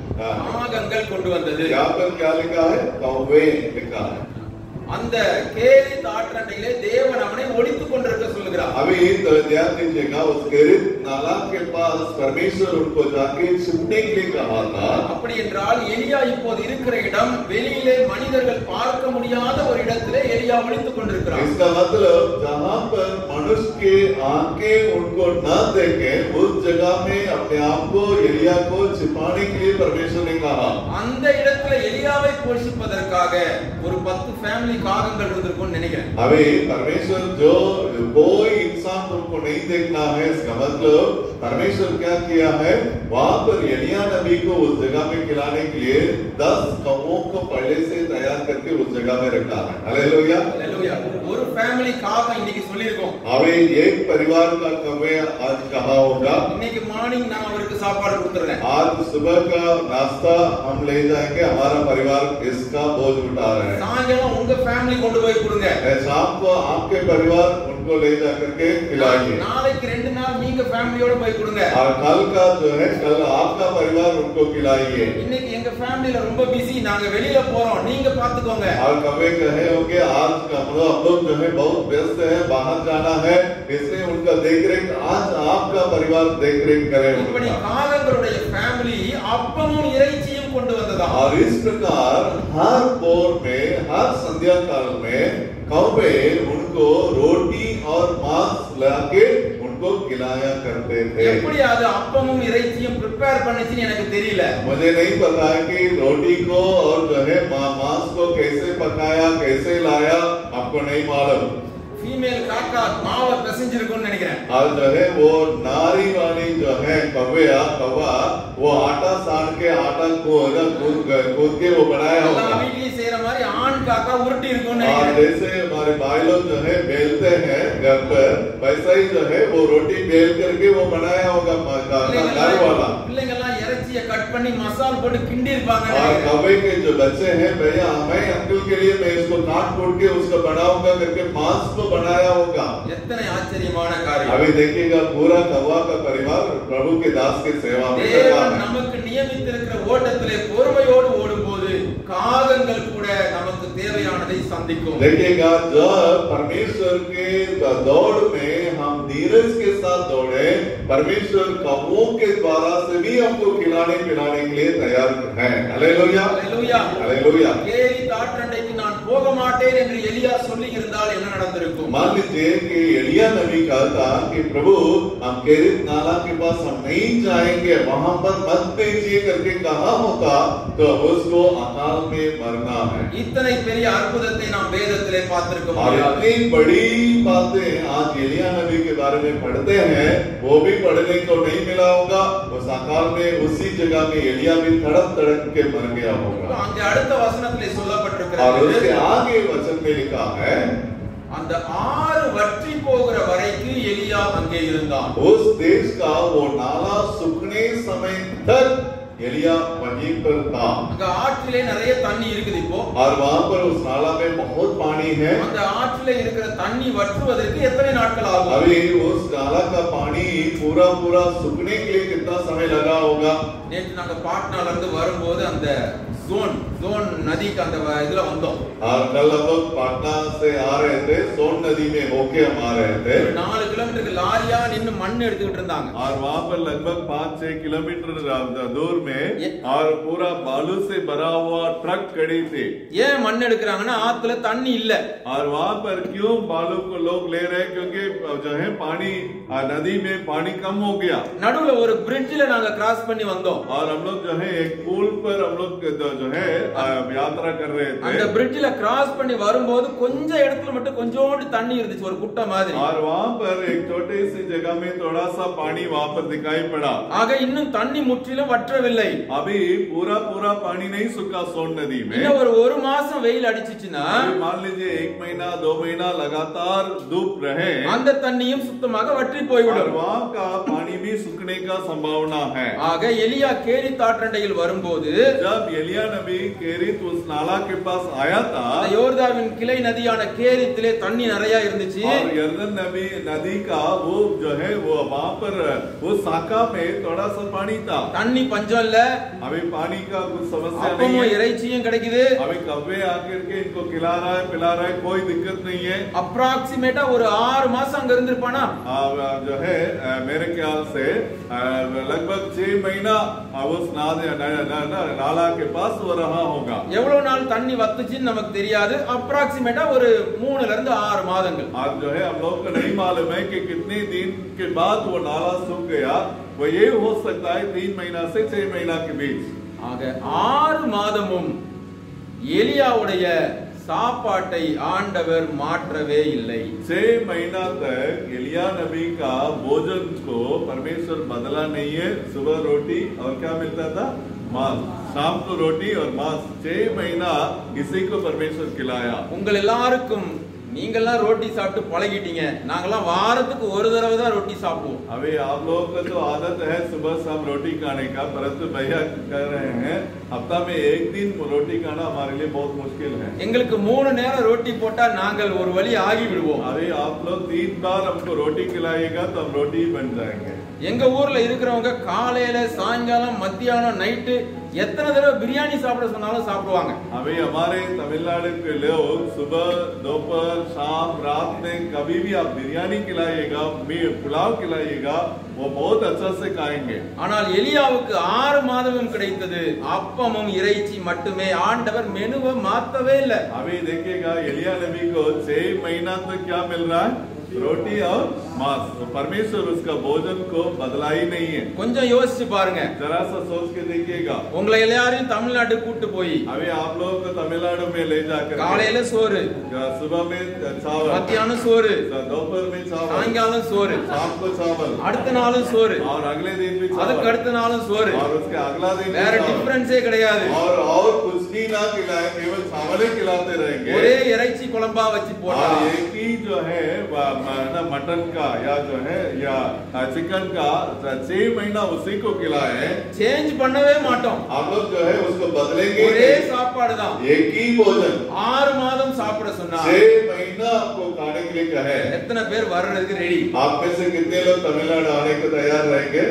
காகங்கள் கொண்டு வந்தது. यहाँ पर क्या लिखा है? कौवे लिखा है. அந்த கேரி தாற்றண்டையிலே தேவன் அவனை ஒளித்துக் கொண்டிருக்க சொல்லுகிறார். अभी तो ध्यान दीजिएगा, उस केरित नाला के पास परमेश्वर उनको जाके छिपने के लिए कहा था. அப்படி என்றால் எலியா இப்போது இருக்கிற இடம் வெளியிலே மனிதர்கள் பார்க்க முடியாத ஒரு இடத்திலே எலியா ஒளித்துக் கொண்டிருக்கிறார். इसका मतलब जहाँ पर मनुष्य के आंखें उनको न देखे, उस जगह में अपने आप को एलिया को छिपाने के लिए परमेश्वर ने कहा. அந்த இடத்துல எலியாவை போஷிப்பதற்காக ஒரு 10 ஃபேமிலி காகங்கள் இருந்திருக்கும்னு நினைக்கிறேன். अभी परमेश्वर जो कोई इंसान तुमको नहीं देखना है, इसका मतलब परमेश्वर क्या किया है, वहां पर एलिया नबी को उस जगह में खिलाने के लिए 10 कौवों को पहले से तैयार करके उस जगह में रखा है. हालेलुया. हालेलुया. ஒரு ஃபேமிலி காகம் இன்னைக்கு சொல்லிருக்கோம். अभी एक परिवार का कौवे आज कहा होगा, இன்னைக்கு மார்னிங் நான் அவருக்கு சாப்பாடு கொடுத்துறேன். आज सुबह का नाश्ता हम ले जाएंगे, हमारा परिवार इसका बोझ उठा रहे हैं. சாயங்காலம் உங்க ஃபேமிலி கொண்டு போய் கொடுங்க. शाम को आपके परिवार उनको ले जा करके खिलाएंगे. நாளைக்கு 2 நாள் நீங்க ஃபேமிலியோட போய் கொடுங்க. और कल का जो है, कल आपका परिवार उनको खिलाइए. இன்னைக்கு எங்க ஃபேமிலில ரொம்ப பிஸி, நாங்க வெளியில போறோம், நீங்க பாத்துக்கோங்க. और कभी कहे होंगे आज हम लोग जो है बहुत व्यस्त है, बाहर जाना है, इसलिए उनका देखरेख आज आपका परिवार देखरेख करे. இப்படி காகங்களுடைய ஃபேமிலி அப்பமும் இறைச்சியும் கொண்டு வந்ததா. और इस प्रकार हर बोर में, हर संध्या काल में कौवे उनको रोटी और मांस लाके उनको खिलाया करते थे. எப்படி அது அப்பமும் இறைச்சியும் ப்ரிப்பேர் பண்ணிச்சுன்னு எனக்கு தெரியல. मुझे नहीं पता है कि रोटी को और जो है मांस को कैसे पकाया, कैसे लाया, आपको नहीं मालूम. ஃபீமேல் காக்கா மாவை பிசைஞ்சிருக்கும்னு நினைக்கிறேன். और जो है वो नारी वाली जो है कौवा वो आटा सान के आटा को कूद के वो बनाया எல்லா होगा. வீட்லயும் செய்யற மாதிரி ஆண் காக்கா உருட்டி இருக்கும்னு और நினைக்கிறேன். जैसे हमारे भाई लोग जो है बेलते हैं घर पर, वैसा ही जो है वो रोटी बेल करके वो बनाया होगा घर वाला। பிள்ளைங்க எல்லாம் இறைச்சியை கட் பண்ணி மசால் போட்டு கிண்டி இருப்பாங்க. और कभी के जो बच्चे हैं, भैया हमें अंकल के लिए मैं इसको काट कूट के उसको बनाऊंगा करके मांस को बनाया होगा। எத்தனை ஆச்சரியமான காரியம். अभी देखिएगा पूरा कौवा का परिवार प्रभु के दास की सेवा में कर रहा தேவன் है। நமக்கு நியமித்திருக்கிற ஓட்டத்திலே பொறுமையோடு ஓடும்போது காகங்கள் கூட நமக்கு தேவையானதை சந்திக்கும். देखिएगा जब परमेश्वर के दौड़ में हम धीरज के साथ दौड़े, परमेश्वर कौवों के द्वारा से भी हमको खिलाने पिलाने के लिए तैयार है। Hallelujah, hallelujah. हालेलुया। கேரி தாற்றண்டைக்கு நான் போக மாட்டேன் என்று எலியா சொல்லி இருந்தால் என்ன நடந்திருக்கும்? मान लीजिए कि एलिया नबी कहता कि प्रभु हम केरित नाला के पास हम नहीं जाएंगे, वहां पर मत भेजिए करके कहा होता तो उसको अकाल में मरना है। இத்தனை பெரிய அற்புதத்தை நாம் வேதத்திலே பார்த்திருக்க और முடியாது. इतनी बड़ी बातें आज एलिया नबी के बारे में पढ़ते हैं, वो भी पढ़ने को नहीं मिला होगा। उस अकाल में उसी जगह में एलिया भी तड़प तड़प के मर गया होगा। அங்கே அடுத்த வசனத்திலே और சொல்லப்பட்டிருக்கிறது, उसके आगे वचन में लिखा है, அந்த ஆறு வற்றி போகிற வரைக்கும் எலியா அங்கே இருந்தான். उस देश का वो नाला सूखने समय तक एलिया वहीं पर था। அங்க ஆற்றிலே நிறைய தண்ணி இருக்குது. இப்போ और वहां पर उस नाला में बहुत पानी है। அந்த ஆற்றிலே இருக்கிற தண்ணி வற்றுவதற்கு எத்தனை நாட்கள் ஆகும்? अभी उस नाला का पानी पूरा पूरा सूखने के लिए कितना समय लगा होगा? நேற்று நாங்க பாட்னால இருந்து வரும்போது அந்த ஜோன் நதிக்கு அந்த இதுல வந்தோம். और कल हम लोग पटना से आ रहे थे, सोन नदी में होके हम आ रहे थे। 4 கிலோமீட்டருக்கு லாரியா நின்னு மண் எடுத்துக்கிட்டு இருந்தாங்க. और वहां पर लगभग 5-6 किलोमीटर दूर में और पूरा बालू से भरा हुआ ट्रक खड़ी थी। ஏன் மண் எடுக்கறாங்கன்னா ஆத்துல தண்ணி இல்ல. और वहां पर क्यों बालू को लोग ले रहे हैं? क्योंकि जो है पानी नदी में पानी कम हो गया। நடுவுல ஒரு பிரிட்ஜ்ல நாங்க கிராஸ் பண்ணி வந்தோம். और हम लोग जो है एक पुल पर हम लोग जो है यात्रा कर रहे थे। அந்த பிரிட்ஜ்ல கிராஸ் பண்ணி வரும்போது கொஞ்ச இடத்துல மட்டும் கொஞ்சோண்டு தண்ணி இருந்துச்சு, ஒரு குட்டை மாதிரி. और वहां पर एक छोटी सी जगह में थोड़ा सा पानी वहां पर दिखाई पड़ा। ஆக இன்னும் தண்ணி முற்றிலும் வற்றவில்லை. अभी पूरा पूरा पानी नहीं सूखा सोन नदी में। இன்னும் ஒரு மாசம் வெயில் அடிச்சிச்சுன்னா मान लीजिए 1 महीना 2 महीना लगातार धूप रहे, அந்த தண்ணியும் சுத்தமாக வற்றி और போய்விடும். वहां का पानी भी सूखने का संभावना है। ஆக எலியா கேரி தாற்றண்டையில் வரும்போது जब एलिया नबी केरित उस नाला के पास आया था, அந்த யோர்தாவின் கிளை நதியான கேரித்திலே தண்ணி நிறைய இருந்துச்சு. और यर्दन नदी का वो जो है वो वहां पर वो शाखा में थोड़ा सा पानी था। தண்ணி பஞ்சம் இல்ல, अभी पानी का कुछ समस्या नहीं அப்பமும் है। இறைச்சியும் கிடைக்குது. अभी कव्वे आकर के इनको खिला रहा है पिला रहा है, कोई दिक्कत नहीं है। அப்ராக்சிமேட்டா ஒரு 6 மாசம் அங்க இருந்திருப்பானா? जो है मेरे ख्याल से लगभग 6 महीना उस नाला के पास वो रहा होगा। எவ்வளவு நாள் தண்ணி வத்துச்சுன்னு நமக்கு தெரியாது. அப்ராக்சிமேட்டா ஒரு 3 ல இருந்து 6 மாதங்கள். आज जो है हम लोग को नहीं मालूम है कि कितने दिन के बाद वो नाला सूख गया। वो ये हो सकता है 3 महीना से 6 महीना के बीच। ஆக 6 மாதமும் எலியாவுடைய சாப்பாட்டை ஆண்டவர் மாற்றவே இல்லை. 6 महीना तक एलिया नबी का भोजन को परमेश्वर बदला नहीं है। सुबह रोटी और क्या मिलता था? मांस। शाम को रोटी और मांस। 6 महीना इसी को परमेश्वर खिलाया। உங்கள் எல்லாருக்கும் நீங்கெல்லாம் रोटी சாப்பிட்டு பழகிட்டீங்க. நாங்கெல்லாம் வாரத்துக்கு ஒரு தடவை தான் रोटी சாப்பிடுவோம். अभी आप लोगों का तो आदत है सुबह शाम रोटी खाने का, परंतु भैया कह रहे हैं हफ्ता में 1 दिन रोटी खाना हमारे लिए बहुत मुश्किल है। எங்களுக்கு 3 நேரம் रोटी போட்டா நாங்கள் ஒரு வழி ஆகி விடுவோம். अभी आप लोग 3 बार हमको रोटी खिलाएगा तो हम रोटी ही बन जाएंगे। எங்க ஊர்ல இருக்கிறவங்க காலையில சாயங்காலம் மத்தியானம் நைட்டு எத்தனை தடவை பிரியாணி சாப்பிட சொன்னாலும் சாப்பிடுவாங்க. अभी हमारे तमिलनाडु के लोग सुबह दोपहर शाम रात में कभी भी आप बिरयानी खिलाइएगा, पुलाव खिलाइएगा, वो बहुत अच्छा से खाएंगे। ஆனால் எலியாவுக்கு 6 மாதமும் கிடைத்தது அப்பமும் இறைச்சி மட்டுமே. ஆண்டவர் மெனுவை மாத்தவே இல்லை. अभी देखिएगा एलिया नबी को 6 महीना तक क्या मिल रहा है? रोटी और मांस, तो परमेश्वर उसका भोजन को बदला ही नहीं है। கொஞ்சம் யோசிச்சு பாருங்க. जरा सा सोच के देखिएगा। உங்களை எல்லாரையும் தமிழ்நாடு கூட்டு போய் अभी आप लोगों को तमिलनाडु में ले जाकर காலையில சோறு, सुबह में चावल, மத்தியானம் சோறு, दोपहर में चावल, சாயங்காலம் சோறு, शाम को चावल, அடுத்த நாளும் சோறு, और अगले दिन भी அதுக்கு चावल, அடுத்த நாளும் சோறு. और उसके अगला दिन भी வேற चावल। டிஃபரன்ஸே கிடையாது. और कुछ भी ना खिलाए, केवल चावल ही खिलाते रहेंगे। ஒரே இறைச்சி குழம்பா வச்சு போட்டா और एक ही जो है मटन का या जो है या चिकन का 6 महीना उसी को खिलाए, சேஞ்ச் பண்ணவே மாட்டோம். आप लोग जो है उसको बदलेंगे ஒரே नहीं। சாப்பாடு தான். एक ही भोजन 6 மாதம் சாப்பிட சொன்னா 6 महीना आपको खाने के लिए कहे। எத்தனை பேர் வர்றதுக்கு ரெடி? आप में से कितने लोग तमिलनाडु आने को तैयार रहेंगे?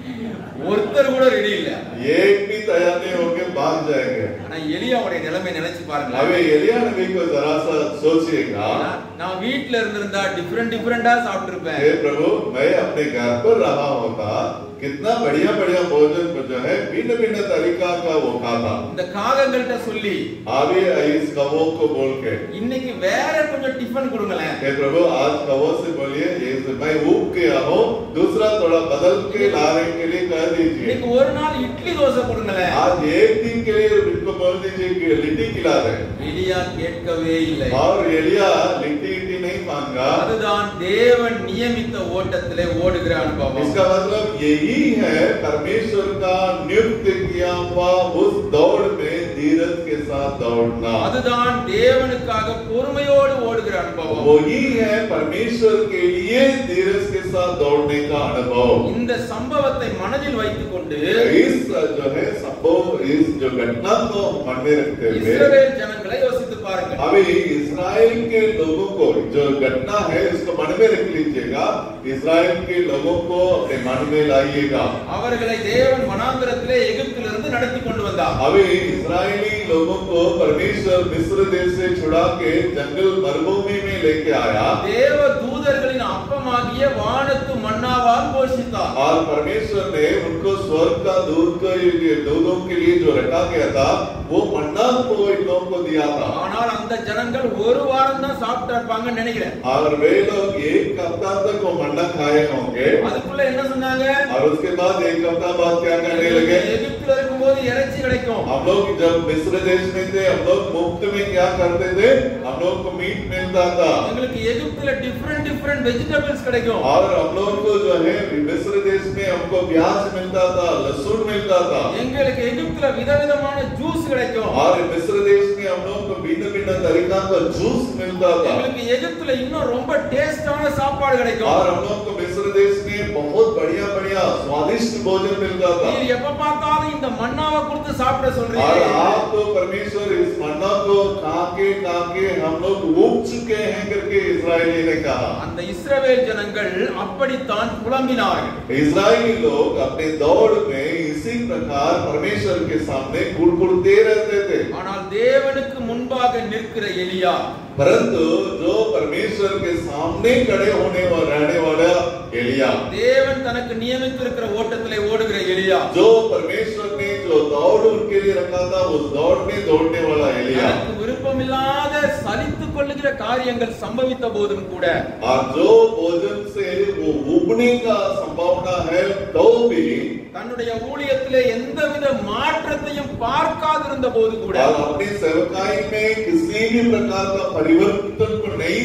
ஒருத்தர் கூட ரெடி இல்ல. एक भी तैयार नहीं होंगे, भाग जाएंगे। ஆனா எலியாவுடைய நிலைமை நினைச்சு பாருங்க. अबे एलिया नबी को जरा सा सोचिएगा। நான் வீட்ல இருந்திருந்தா டிஃபரெண்டா சாப்பிட்டு இருப்பேன். हे प्रभु, मैं अपने घर पर रहा होता, कितना बढ़िया बढ़िया भोजन जो है भिन्न भिन्न तरीका का वो खाता। இந்த காகங்கள்ட்ட சொல்லி अभी इस कवों को बोल के, இன்னைக்கு வேற கொஞ்சம் டிஃபன் கொடுங்களேன். हे प्रभु, आज कवों से बोलिए, ये मैं ऊब गया हूँ, दूसरा थोड़ा बदल के लाने के लिए कह दीजिए। இன்னைக்கு ஒரு நாள் இட்லி தோசை கொடுங்களேன். आज एक दिन के लिए इनको बोल दीजिए कि लिट्टी खिला दे। எலியா கேட்கவே இல்லை. और एलिया लिट्टी इट्टी नहीं मांगा। அதுதான் தேவன் நியமித்த ஓட்டத்திலே ஓடுகிற அனுபவம். इसका मतलब यही है परमेश्वर का नियुक्त किया हुआ उस दौड़ में धीरज के साथ दौड़ना। அதுதான் தேவனுக்காக பொறுமையோடு ஓடுகிற அனுபவம். वही है परमेश्वर के लिए धीरज के साथ दौड़ने का अनुभव। இந்த சம்பவத்தை மனதில் வைத்துக்கொண்டு इस जो है संभव, इस जो घटना को मन में रखते हुए இஸ்ரவேல் ஜனங்களை யோசித்து பாருங்கள். अभी इस्राएल के लोगों को जो घटना है उसको मन में रख लीजिएगा। इस्राएल के लोगों को अपने मन में लाइएगा। அவர்களை தேவன் வனாந்தரத்திலே எகிப்திலிருந்து நடத்தி கொண்டு வந்தார். अभी इस्राएली लोगों को परमेश्वर मिस्र देश से छुड़ा के जंगल मरुभूमि में लेके आया। தேவ தூதர்களின் அப்பமாகிய வானத்து மன்னாவால் போஷித்தார். और परमेश्वर ने उनको स्वर्ग का दूध दूधों के लिए जो रखा गया था वो मन्ना को इन लोगों को दिया था। ஆனால் அந்த ஜனங்கள் ஒரு வாரம் தான் சாப்பிட்டு இருப்பாங்கன்னு நினைக்கிறேன். और वे लोग एक हफ्ता तक वो मन्ना खाए होंगे। அதுக்குள்ள என்ன சொன்னாங்க? और उसके बाद एक हफ्ता बाद क्या करने लगे? எகிப்தில இருக்கும்போது இறைச்சி கிடைக்கும். हम लोग जब मिस्र देश में थे, हम लोग मुफ्त में क्या करते थे? हम लोग को मीट मिलता था। எங்களுக்கு எகிப்தில டிஃபரெண்ட் வெஜிடபிள்ஸ் கிடைக்கும். और हम लोग को जो है मिस्र देश में हमको प्याज मिलता था, लहसुन मिलता था। எங்களுக்கு எகிப்தில விதவிதமான ஜூஸ் கிடைக்கும். और मिस्र देश में हम लोग को भिन्न भिन्न तरीका का जूस मिलता था। எங்களுக்கு எகிப்தில இன்னும் ரொம்ப டேஸ்டான சாப்பாடு கிடைக்கும். और हम लोग को मिस्र देश में बहुत बढ़िया बढ़िया स्वादिष्ट भोजन मिलता था। நீ எப்ப பார்த்தாலும் இந்த மன்னாவை கொடுத்து சாப்பிட और சொல்றீங்க. आप तो परमेश्वर इस मन्ना को खा के हम लोग उब चुके हैं करके इस्राएली ने कहा। அந்த இஸ்ரவேல் ஜனங்கள் அப்படித்தான் புலம்பினார்கள். इस्राएली लोग अपने दौड़ में इसी प्रकार परमेश्वर के सामने कुड़कुड़ते रहते थे। ஆனால் தேவனுக்கு முன்பாக நிற்கிற எலியா, परंतु जो परमेश्वर के सामने खड़े होने वाला रहने वाला एलिया, தேவன் தனக்கு நியமித்திருக்கிற ஓட்டத்திலே ஓடுகிற எலியா, जो परमेश्वर ने जो दौड़ उनके लिए रखा था उस दौड़ में दौड़ने वाला एलिया, தனக்கு விருப்பமில்லாத சலித்துக் கொள்ளுகிற காரியங்கள் சம்பவித்த போதும் கூட और जो भोजन से वो उबने का संभावना है तो भी தன்னுடைய ஊழியத்திலே எந்தவித மாற்றத்தையும் பார்க்காதிருந்த போது கூட और अपनी सेवकाई में किसी भी प्रकार का परिवर्तन को नहीं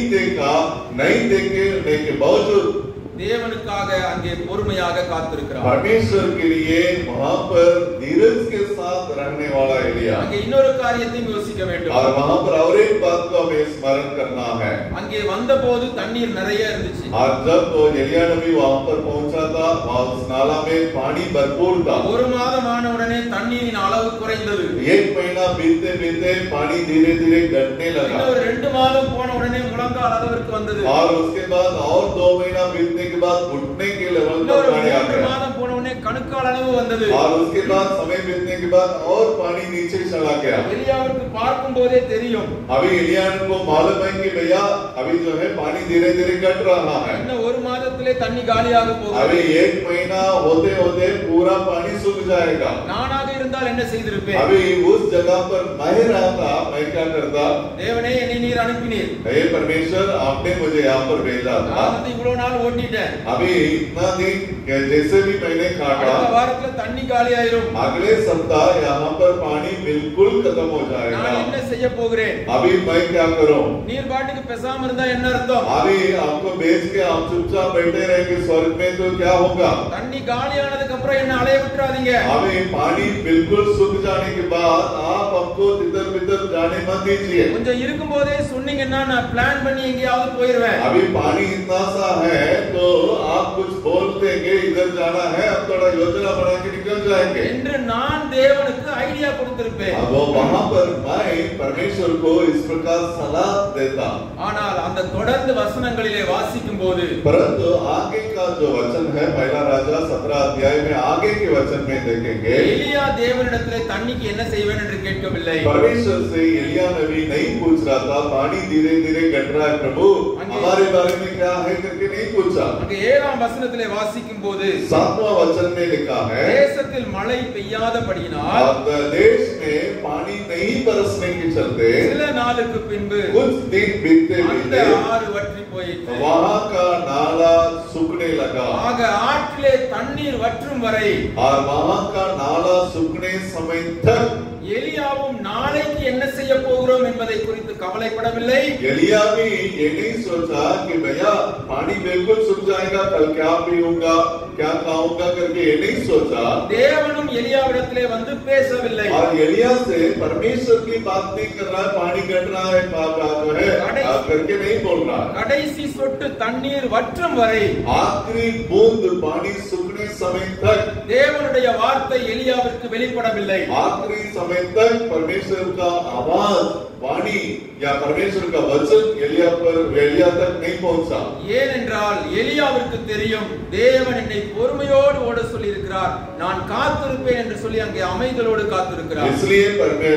देखे के बावजूद தேவனுக்காக அங்கே பொறுமையாக காத்திருக்கிறார். परमेश्वर के लिए वहां पर धीरज के साथ रहने वाला एलिया। அங்கே இன்னொரு காரியத்தையும் யோசிக்க வேண்டும். और वहां पर और एक बात को हमें स्मरण करना है। அங்கே வந்தபோது தண்ணீர் நிறைய இருந்துச்சு. और जब वो एलिया नबी वहां पर पहुंचा था, वहां उस नाला में पानी भरपूर था। ஒரு மாதம் ஆன உடனே தண்ணீரின் அளவு குறைந்தது. एक महीना बीतते बीतते पानी धीरे धीरे घटने लगा। இன்னொரு 2 மாதம் போன உடனே முழங்கால் அளவிற்கு வந்தது. और उसके बाद और 2 महीना बीतने के बाद घुटने के लेवल पर இன்னொரு पानी आ 3 गया। மாதம் போன உடனே கணுக்கால் அளவு வந்தது. வந்தது. और उसके बाद समय बीतने के बाद और पानी नीचे चला गया. எலியாவுக்கு பார்க்கும் போதே தெரியும், अभी एलिया को मालूम है कि भैया अभी जो है पानी धीरे धीरे घट रहा है. இன்னும் ஒரு மாதத்திலே தண்ணி காலியாக போகுது. अभी 1 महीना होते होते पूरा पानी सूख जाएगा. நானாக இருந்தால் என்ன செய்திருப்பேன்? अभी उस जगह पर मैं रहता, मैं क्या करता? தேவனே என்னை நீர் அனுப்பினீர், हे परमेश्वर आपने मुझे यहाँ पर भेजा था. நான் வந்து இவ்வளவு நாள் ஓட்டிட்டேன், अभी इतना दिन जैसे भी मैंने काटा, அடுத்த வாரத்துல தண்ணி காலியாயிரும், अगले सप्ताह यहाँ पर पानी बिल्कुल खत्म हो நான் जाएगा. என்ன செய்ய போகிறேன்? अभी मैं क्या करूं? நீர் பாட்டுக்கு பேசாம இருந்தா என்ன அர்த்தம்? अभी आपको बेच के आप चुपचाप बैठे रहेंगे स्वर्ग में तो क्या होगा? தண்ணி காலியானதுக்கு அப்புறம் என்ன அலைய விட்டுறாதீங்க. अभी पानी बिल्कुल सूख जाने के बाद आप हमको तितर बितर जाने मत दीजिए. கொஞ்சம் இருக்கும் போதே சொன்னீங்கன்னா நான் பிளான் பண்ணி எங்கேயாவது போயிருவேன். अभी पानी इतना सा है तो आप कुछ बोल देंगे इधर जाना है, अब थोड़ा योजना बना के निकल जाएंगे. என்று நான் தேவனுக்கு ஐடியா கொடுத்திருப்பேன். अब वहां पर मैं परमेश्वर को इस प्रकार सलाह देता. ஆனால் அந்த தொடர்ந்து வசனங்களிலே வாசிக்கும் போது परंतु आगे का जो वचन है पहला राजा 17 अध्याय में आगे के वचन में देखेंगे, எலியா தேவனிடத்திலே தண்ணிக்கு என்ன செய்வேன் என்று கேட்கவில்லை. परमेश्वर से एलिया नबी नहीं पूछ रहा था पानी धीरे धीरे घट रहा है प्रभु हमारे बारे में क्या है करके नहीं पूछा. அங்கே 7ஆம் வசனத்திலே வாசிக்கும் போது 7वां वचन में लिखा है தேசத்தில் மழை பெய்யாதபடியினால் अब देश में पानी नहीं बरसने के चलते சில நாளுக்கு பின்பு कुछ दिन बीतते அந்த बीतते ஆறு வற்றி போயிற்று. वहां का नाला सूखने लगा. ஆக ஆற்றிலே தண்ணீர் வற்றும் வரை और वहां का नाला सूखने समय तक எலியாவும் நாளைக்கு என்ன செய்ய போகிறோம் என்பதை குறித்து கவலைப்படவில்லை. एलिया भी ये नहीं सोचा कि भैया पानी बिल्कुल सूख जाएगा कल क्या पीऊंगा क्या खाऊंगा करके ये नहीं सोचा. தேவனும் எலியாவிடத்திலே வந்து பேசவில்லை. और एलिया से परमेश्वर की बात नहीं कर रहा है पानी घट रहा है जो है करके नहीं बोल रहा. கடைசி சொட்டு தண்ணீர் வற்றும் வரை आखिरी बूंद पानी सूखने समय तक தேவனுடைய வார்த்தை எலியாவிற்கு வெளிப்படவில்லை. आखिरी समय तक परमेश्वर का आवाज वाणी या परमेश्वर का वचन एलिया तक नहीं पहुंचा. ஏனென்றால் எலியாவிற்கு தெரியும் தேவன் என்னை பொறுமையோடு ஓட சொல்லி இருக்கிறார், நான் காத்திருப்பேன் என்று சொல்லி அங்கே அமைதலோடு காத்திருக்கிறார். इसलिए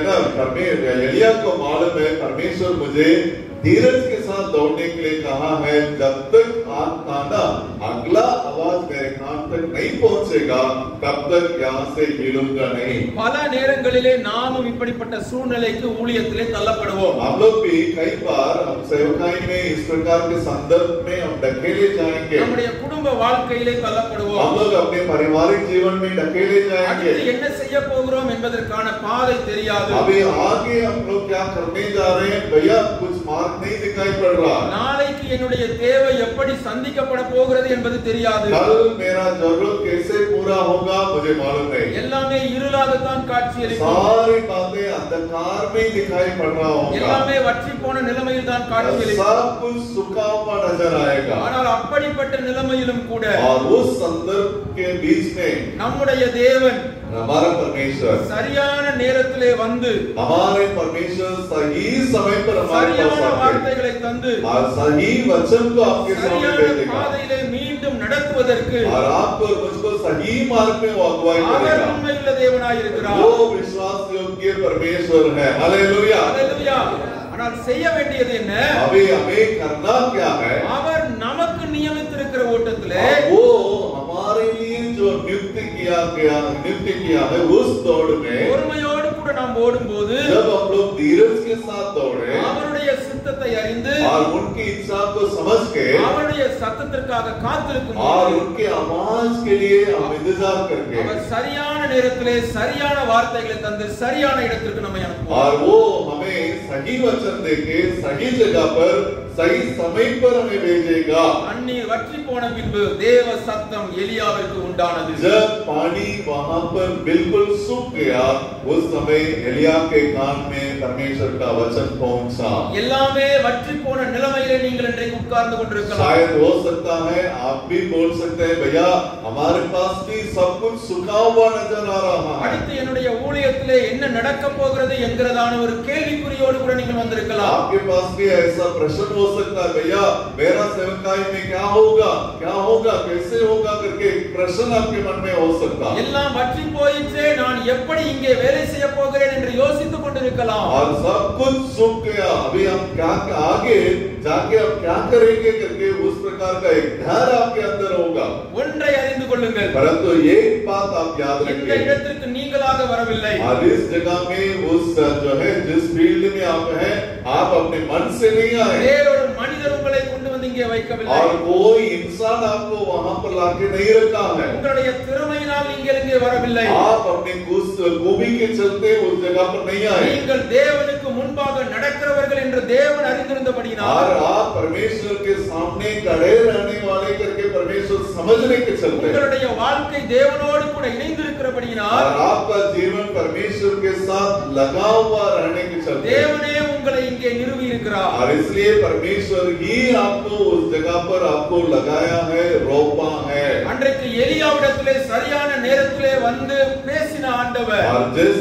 एलिया को मालूम है परमेश्वर मुझे धीरज के साथ दौड़ने के लिए कहा है. जब तक आना अगला आवाज मेरे कान तक नहीं पहुंचेगा तब तक यहाँ से हिलूंगा नहीं. பல நேரங்களிலே நாமும் இப்படிப்பட்ட சூழ்நிலைக்கு ஊழியத்திலே தள்ளப்படுவோம். हम लोग भी कई बार हम सेवकाई में इस प्रकार के संदर्भ में हम ढकेले जाएंगे. நம்முடைய குடும்ப வாழ்க்கையிலே தள்ளப்படுவோம். हम लोग अपने पारिवारिक जीवन में ढकेले जाएंगे. அடுத்து என்ன செய்ய போகிறோம் என்பதற்கான பாதை தெரியாது. अभी आगे हम लोग क्या करने जा रहे हैं भैया कुछ मार्ग नहीं दिखाई पड़ रहा. நாளைக்கு என்னுடைய தேவை எப்படி சந்திக்கப்பட போகிறது என்பது தெரியாது. कल मेरा जरूरत कैसे पूरा होगा मुझे मालूम नहीं. எல்லாமே இருளாகத்தான் காட்சியளிக்கும். सारी बातें अंधकार में दिखाई पड़ रहा होगा. எல்லாமே வற்றி போன நிலைமையில் தான் காட்சியளிக்கும். सब कुछ सूखा हुआ नजर आएगा. ஆனால் அப்படிப்பட்ட நிலைமையிலும் கூட और उस संदर्भ के बीच में நம்முடைய தேவன் हमारा परमेश्वर சரியான நேரத்திலே வந்து हमारे परमेश्वर सही समय पर हमारे சரியான पास आते வார்த்தைகளை தந்து और सही वचन को आपके सामने சரியான भेजेगा பாதையிலே மீண்டும் நடத்துவதற்கு और आपको और मुझको सही मार्ग में वो अगुवाई அவர் करेगा. உண்மையுள்ள தேவனாய் இருக்கிறார். वो विश्वास योग्य परमेश्वर है. हालेलुया. ஹalleluya. ஆனால் செய்ய வேண்டியது என்ன? अभी हमें करना क्या है? அவர் நமக்கு நியமித்திருக்கிற ஓட்டத்திலே वो हमारे लिए जो नियुक्त किया है उस दौड़ में பொறுமையோடு கூட நாம் ஓடும்போது जब हम लोग धीरज के साथ दौड़े அவருடைய சித்தத்தை அறிந்து और उनकी इच्छा को समझ के அவருடைய சத்தத்திற்காக காத்திருக்கும் और போது उनके आवाज के लिए हम इंतजार करके அவர் சரியான நேரத்திலே சரியான வார்த்தைகளை தந்து சரியான இடத்திற்கு நம்மை அனுப்புவார். और वो हमें सही वचन देके सही जगह पर सही समय पर हमें भेजेगा. தண்ணீர் வற்றி போன பின்பு தேவ சத்தம் எலியாவிற்கு உண்டானது. जब पानी वहां पर बिल्कुल सूख गया उस समय एलिया के कान में परमेश्वर का वचन पहुंचा। எல்லாமே வற்றி போன நிலைமையிலே நீங்கள் இன்றைக்கு உட்கார்ந்து கொண்டிருக்கலாம். शायद हो सकता है आप भी बोल सकते हैं भैया हमारे पास भी सब कुछ सूखा हुआ नजर आ रहा है। அடுத்து என்னுடைய ஊழியத்திலே என்ன நடக்க போகிறது என்கிறதான ஒரு கேள்விக்குறியோடு கூட நீங்கள் வந்திருக்கலாம். आपके पास भी ऐसा प्रश्न हो सकता है भैया मेरा सेवकाई में क्या होगा कैसे होगा करके प्रश्न आपके मन में हो सकता है। எல்லாம் வற்றி போயிற்றே நான் எப்படி இங்கே வேலை செய்ய போகிறேன் என்று யோசித்துக் கொண்டிருக்கலாம். और सब कुछ सूख गया अभी हम क्या आगे जाके अब क्या करेंगे करके उस प्रकार का एक डर आपके अंदर होगा। ஒன்றை அறிந்து கொள்ளுங்கள், परंतु एक बात आप याद இந்த रखिए, இடத்திற்கு நீங்களாக வரவில்லை. और इस जगह में उस जो है जिस फील्ड में आप हैं आप अपने मन से नहीं आए வேறொரு மனிதர் உங்களை கொண்டு வந்து இங்கே வைக்கவில்லை. और कोई इंसान आपको वहां पर लाके नहीं रखा है। உங்களுடைய திறமையினால் நீங்கள் இங்கே வரவில்லை. आप अपने खूबी के चलते उस जगह पर नहीं आए நீங்கள் தேவனுக்கு முன்பாக நடக்கிறவர்கள் என்று தேவன் அறிந்திருந்தபடியினால் और आप परमेश्वर के सामने खड़े रहने वाले करके परमेश्वर समझने के चलते உங்களுடைய வாழ்க்கை தேவனோடு கூட இணைந்திருக்கிறபடியினால் और आपका जीवन परमेश्वर के साथ लगा हुआ रहने के चलते தேவனே உங்களை இங்கே நிறுவி இருக்கிறார். और इसलिए परमेश्वर ही आपको उस जगह पर आपको लगाया है, रोपा है। அன்றைக்கு எலியாவிடத்திலே சரியான நேரத்திலே வந்து பேசின ஆண்டவர் और जिस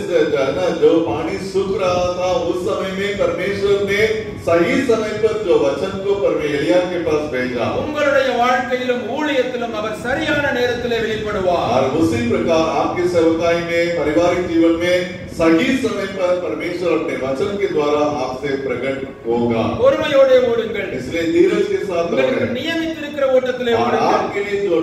जो पानी सूख रहा था उस समय में परमेश्वर ने सही समय पर जो वचन को एलिया के पास भेजा। உங்களுடைய வாழ்க்கையிலும் ஊழியத்திலும் அவர் சரியான நேரத்திலே வெளிப்படுவார். और उसी प्रकार आपकी सेवकाई में पारिवारिक जीवन में सही समय पर परमेश्वर अपने वचन के द्वारा आपसे प्रकट होगा। பொறுமையோடு ஓடுங்கள், इसलिए धीरज के साथ உங்களுக்கு दौड़ें நியமித்திருக்கிற ஓட்டத்திலே और ஓடுங்கள். आपके लिए जो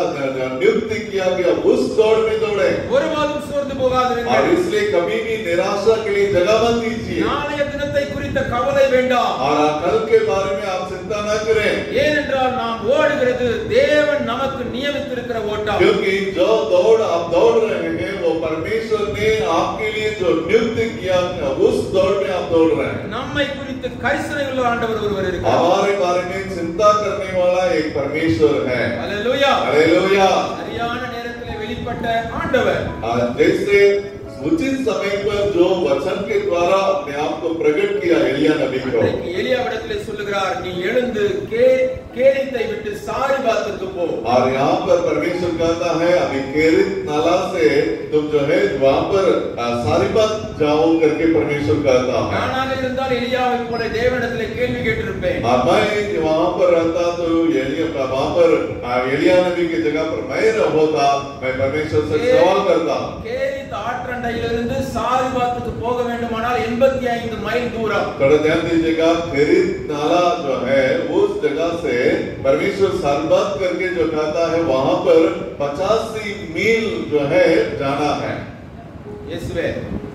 नियुक्त किया गया उस दौड़ में दौड़े ஒருபோதும் சோர்ந்து போகாதிருங்கள். और इसलिए कभी भी निराशा के लिए जगह मत दीजिए நாளைய தினத்தை குறித்த கவலை வேண்டாம். और कल के बारे में आप चिंता न करें ஏனென்றால் நாம் ஓடுகிறது தேவன் நமக்கு நியமித்திருக்கிற ஓட்டம். क्योंकि जो दौड़ आप दौड़ रहे हैं वो परमेश्वर ने आपके लिए जो नियुक्त किया उस दौड़ में आप दौड़ रहे हैं। நம்மை குறித்து கரிசனை உள்ள ஆண்டவர் ஒருவர் இருக்கிறார். हमारे बारे में चिंता करने वाला एक परमेश्वर है। அல்லேலூயா. हालेलुया। சரியான நேரத்திலே வெளிப்பட்ட ஆண்டவர் जैसे उचित समय पर जो वचन के द्वारा अपने आप को प्रकट किया एलिया नबी को அன்றைக்கு எலியாவிடத்திலே சொல்லுகிறார், நீ எழுந்து கேரித்தை விட்டு சாரிபாத்துக்கு போ. और यहाँ पर परमेश्वर कहता है अभी केरित नाला से तुम जो है वहाँ पर सारीबात जाओ करके परमेश्वर कहता है। நானாக இருந்தால் எலியாவை போல தேவனிடத்திலே கேள்வி கேட்டிருப்பேன். मैं वहाँ पर रहता तो वहाँ पर एलिया नबी की जगह पर मैं होता मैं परमेश्वर से सवाल करता। கேரித் ஆற்றண்டையிலிருந்து சாரிபாத்துக்கு போக வேண்டுமானால் 85 மைல் தூரம். थोड़ा ध्यान दीजिएगा, केरित नाला जो है उस जगह से परमेश्वर सारीबात करके जो कहता है वहाँ पर 85 मील जो है जाना है। இயேசுவே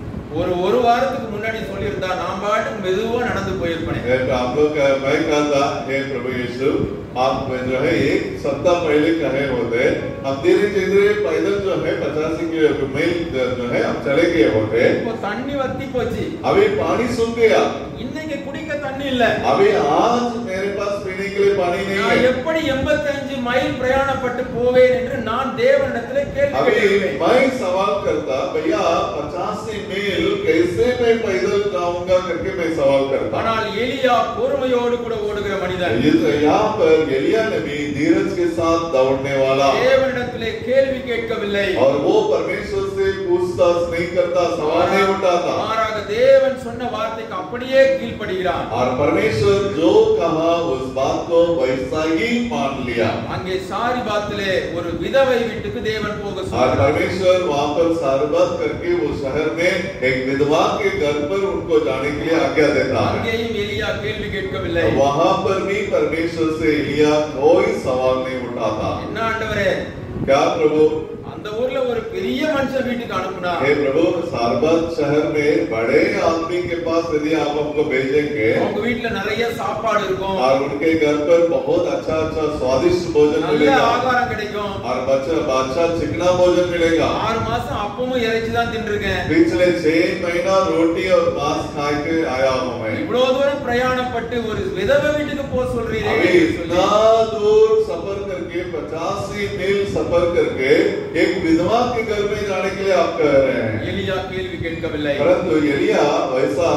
ஒரு வாரத்துக்கு முன்னாடி சொல்லியிருந்தா நான் பாட்டுக்கு மெதுவா நடந்து போயிருப்பேன். आप लोग मैं कहता हे प्रभु यीशु आप जो है एक सप्ताह पहले कहे होते हम धीरे धीरे पैदल जो है 85 मील जो है हम चले गए होते। இப்போ தண்ணி வத்தி போச்சு, अभी पानी सूख गया, இன்னைக்கு குடிக்க தண்ணி இல்ல. अभी आज मेरे पास पीने के लिए पानी नहीं நான் है। எப்படி 85 மைல் பிரயாணப்பட்டு போவேன் என்று நான் தேவனிடத்திலே கேள்வி अभी கேட்கிறேன். मैं सवाल करता भैया 85 मील कैसे मैं पैदल जाऊंगा करके मैं सवाल करता। ஆனால் எலியா பொறுமையோடு கூட ஓடுகிற மனிதன். यहाँ पर एलिया नबी धीरज के साथ दौड़ने वाला தேவனிடத்திலே கேள்வி கேட்கவில்லை. और वो परमेश्वर से पूछताछ नहीं करता, सवाल नहीं उठाता। மாறாக தேவன் சொன்ன வார்த்தைக்கு அப்படியே கீழ்ப்படிகிறான். और परमेश्वर जो कहा उस बात को वैसा ही मान लिया। அங்கே சாரிபாத்திலே ஒரு விதவை வீட்டுக்கு தேவன் போக और சொல்கிறார். परमेश्वर वहाँ पर सारबत करके वो शहर में एक विधवा के घर पर उनको जाने के लिए आज्ञा देता है। அங்கேயும் எலியா கேள்வி கேட்கவில்லை. वहाँ पर भी परमेश्वर से एलिया कोई सवाल नहीं उठाता। என்ன ஆண்டவரே, क्या प्रभु அந்த ஊர்ல ஒரு பெரிய மனுஷன் வீட்டுக்கு அனுப்புனார். हे प्रभु सारबत शहर में बड़े आदमी के पास यदि आप हमको भेजेंगे அவங்க வீட்டுல நிறைய சாப்பாடு இருக்கும், और उनके घर पर बहुत अच्छा अच्छा स्वादिष्ट भोजन நல்ல मिलेगा ஆகாரம் கிடைக்கும். और अच्छा चिकना भोजन मिलेगा। 6 மாசம் அப்பமும் இறைச்சி தான் தின்றுருக்கேன். पिछले 6 महीना रोटी और मांस खा के आया हूँ मैं। இவ்வளவு தூரம் பிரயாணப்பட்டு ஒரு விதவை வீட்டுக்கு போக சொல்றீரே अभी என்று சொல்லி इतना दूर सफर करके के 85 मील सफर करके एक विधवा के घर में जाने के लिए आप कह रहे हैं। எலியா கேள்வி கேட்கவில்லை. परंतु एलिया वैसा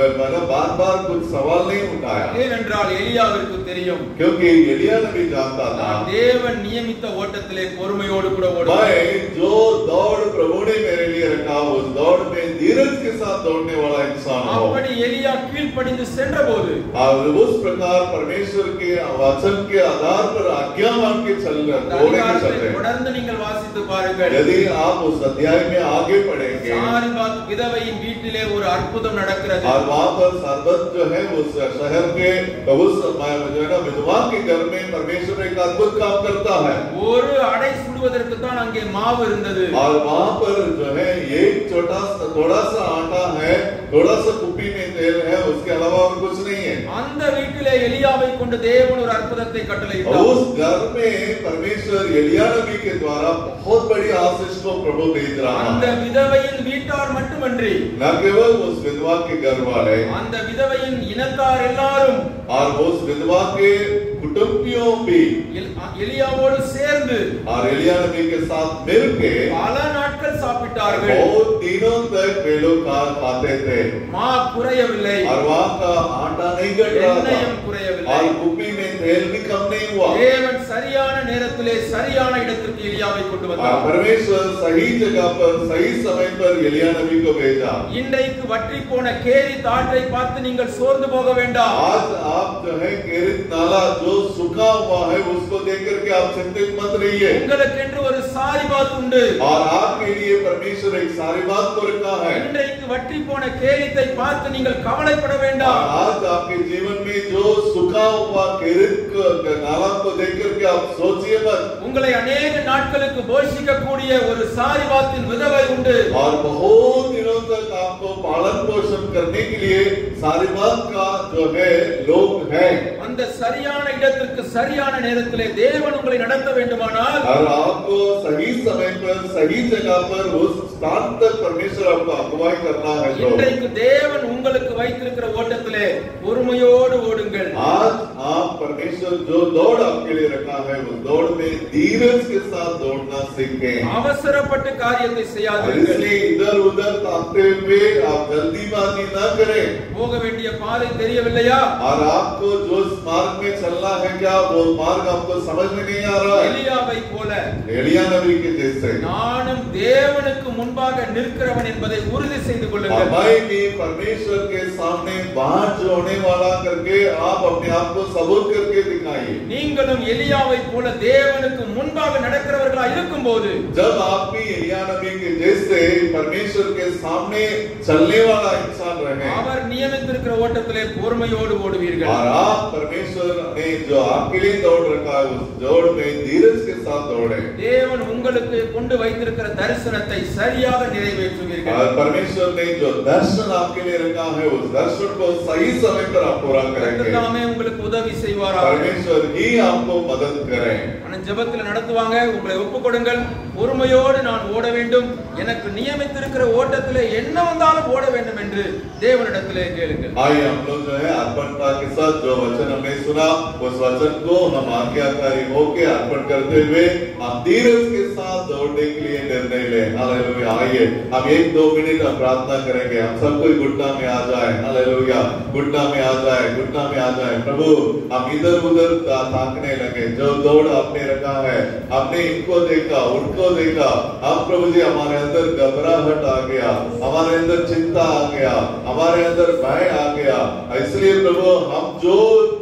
बार बार कुछ सवाल नहीं उठाया, ஏனென்றால் எலியாவிற்கு தெரியும், क्योंकि एलिया ने भी जानता था நான் தேவன் நியமித்த ஓட்டத்திலே பொறுமையோடு கூட मैं ஓடுவேன். जो दौड़ प्रभु ने मेरे लिए रखा उस दौड़ में धीरज के साथ दौड़ने वाला इंसान हो। அப்படி எலியா கீழ்ப்படிந்து சென்றபோது और उस प्रकार परमेश्वर के वचन के आधार पर आज्ञा मान के चल रहे தொடர்ந்து நீங்கள் வாசித்து பாருங்கள். यदि आप उस अध्याय में आगे पढ़ेंगे, சாரிபாத் விதவையின் வீட்டிலே ஒரு அற்புதம் நடக்கிறது. और वहाँ पर सारबत जो है उस शहर के उस जो है ना विधवा के घर में परमेश्वर एक अद्भुत काम करता है। ஒரு அடை சுடுவதற்கு தான் அங்கே மாவு இருந்தது. और वहाँ पर जो है एक थोड़ा सा आटा है, थोड़ा सा कुप्पी में तेल है, उसके अलावा और कुछ नहीं है। அந்த வீட்டிலே எலியாவை கொண்டு தேவன் ஒரு அற்புதத்தை கட்டளையிட்டார். उस घर में परमेश्वर एलिया नबी के द्वारा बहुत बड़ी आशीष को प्रभु भेज रहा அந்த है। விதவையின் வீட்டார் மட்டுமன்றி न केवल उस विधवा के घर वाले, அந்த விதவையின் இனத்தார் எல்லாரும் और उस विधवा के कुटुंबियों भी எலியாவோடு சேர்ந்து और एलिया नबी के साथ मिलके பல நாட்கள் சாப்பிட்டார்கள். बहुत दिनों तक वे लोग खाते थे, மா குறையவில்லை, और वहाँ का आटा नहीं घट रहा எண்ணெயும் था, குறையவில்லை. और कुप्पी में तेल भी कम नहीं हुआ। தேவன் சரியான நேரத்திலே சரியான இடத்திற்கு எலியாவை கொண்டு வந்தார். परमेश्वर सही जगह पर सही समय पर एलिया नबी को भेजा। இன்றைக்கு வற்றி போன கேரி தாற்றை பார்த்து நீங்கள் சோர்ந்து போக வேண்டாம். आज आप जो है केरित नाला जो सूखा हुआ है उसको देख करके आप चिंतित मत रहिए। உங்களுக்கென்று ஒரு சாரிபாத் உண்டு. और आपके लिए परमेश्वर एक सारी बात को रखा है। இன்றைக்கு வற்றி போன கேரித்தை பார்த்து நீங்கள் கவலைப்பட வேண்டாம். आज आपके जीवन में जो सूखा हुआ केरित नाला को देख करके आप सोचिए मत। உங்களை अनेक நாட்களுக்கு போஷிக்கக்கூடிய ஒரு சாரிபாத்தின் விதவை உண்டு. और बहुत दिनों तक आपको पालन पोषण करने के लिए सारी बात का जो है लोग है। அந்த சரியான இடத்திற்கு சரியான நேரத்திலே தேவன் உங்களை நடத்த வேண்டுமானால் और आपको सही समय पर सही जगह पर उस स्थान तक परमेश्वर आपको अगुवाई करना है। இன்றைக்கு தேவன் உங்களுக்கு வைத்திருக்கிற ஓட்டத்திலே பொறுமையோடு ஓடுங்கள். आज आप परमेश्वर जो दौड़ आपके लिए रखा है उस दौड़ में धीरज के साथ दौड़ना सीखें। அவசரப்பட்டு காரியத்தை செய்யாதீர்கள். इसलिए इधर उधर ताकते हुए आप जल्दीबाजी न करें। போக வேண்டிய பாதை தெரியவில்லையா? और आपको जो मार्ग में चलना है क्या वो मार्ग आपको समझ में नहीं आ रहा है? எலியாவை போல एलिया नबी के जैसे நானும் தேவனுக்கு முன்பாக நிற்கிறவன் என்பதை உறுதி செய்து கொள்ளுங்கள். मैं भी परमेश्वर के सामने बात जो होने वाला करके आप अपने आप को सबूत करके दिखाइए। நீங்களும் எலியாவை போல தேவனுக்கு முன்பாக நடக்கிறவர்களா இருக்கும்போது जब आप भी एलिया नबी के जैसे परमेश्वर के सामने चलने वाला इंसान रहे, அவர் நியமித்திருக்கிற ஓட்டத்திலே பொறுமையோடு ஓடுவீர்கள். और आप परमेश्वर ने जो आपके लिए दौड़ रखा है उस दौड़ में धीरज के साथ दौड़े, தேவன் உங்களுக்கு கொண்டு வைத்திருக்கிற தரிசனத்தை சரியாக நிறைவேற்றுவீர்கள். और परमेश्वर ने जो दर्शन आपके लिए रखा है उस दर्शन को सही समय पर आप पूरा करेंगे। கர்த்தர் உங்களுக்கு உதவி செய்வாராக. परमेश्वर ही आपको मदद करे। ஜெபத்தில் நடத்துவாங்க. உங்களை ஒப்புக்கொடுங்கள். பொறுமையோடு நான் ஓட வேண்டும், எனக்கு நியமித்திருக்கிற ஓட்டத்திலே என்ன வந்தாலும் ஓட வேண்டும் என்று தேவனிடத்திலே கேளுங்கள். आइए हम लोग जो है अर्पणता के साथ जो वचन हमने सुना उस वचन को हम आज्ञाकारी होकर अर्पण करते हुए हम धीरज के साथ दौड़ने के लिए निर्णय लें। हालेलुया। आइए हम 1-2 मिनट हम प्रार्थना करेंगे। हम सब कोई घुटना में आ जाए। हालेलुया। घुटना में आ जाए, घुटना में आ जाए। प्रभु हम इधर उधर ताकने लगे, जो दौड़ आपने रखा है हमने इनको देखा उनको देखा, अब प्रभु जी हमारे अंदर घबराहट आ गया, हमारे अंदर चिंता आ गया, हमारे अंदर भय आ गया। इसलिए प्रभु हम जो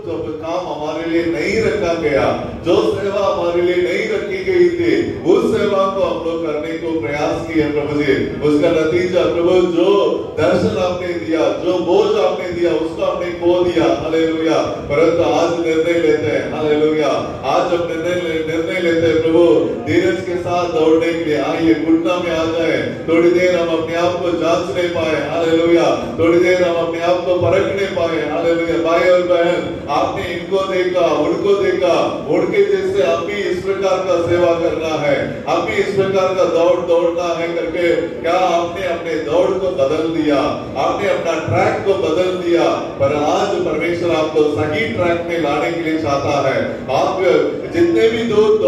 काम हमारे लिए नहीं रखा गया, जो सेवा हमारे लिए नहीं रखी गई थी, उस सेवा को हम लोग करने को प्रयास किए प्रभु जी। उसका नतीजा प्रभु जो दर्शन आपने दिया, जो बोझ आपने दिया उसको हमने खो दिया। हालेलुया। परंतु आज निर्णय लेते हैं। हालेलुया। आज हम निर्णय लेते हैं प्रभु धीरज के साथ दौड़ने के लिए। आइए घुटना में आ जाए। थोड़ी देर हम अपने आप को जांच नहीं पाए। हालेलुया। थोड़ी देर हम अपने आप को परख नहीं पाए। हालेलुया। भाई और बहन आपने इनको देखा उनको देखा, उनके जैसे हम भी इस प्रकार का सेवा करना है, हम भी इस प्रकार का दौड़ना है करके क्या आपने अपने दौड़ को बदल दिया, आपने अपना ट्रैक को बदल दिया। पर आज परमेश्वर आपको सही ट्रैक में लाने के लिए चाहता है। आप जितने भी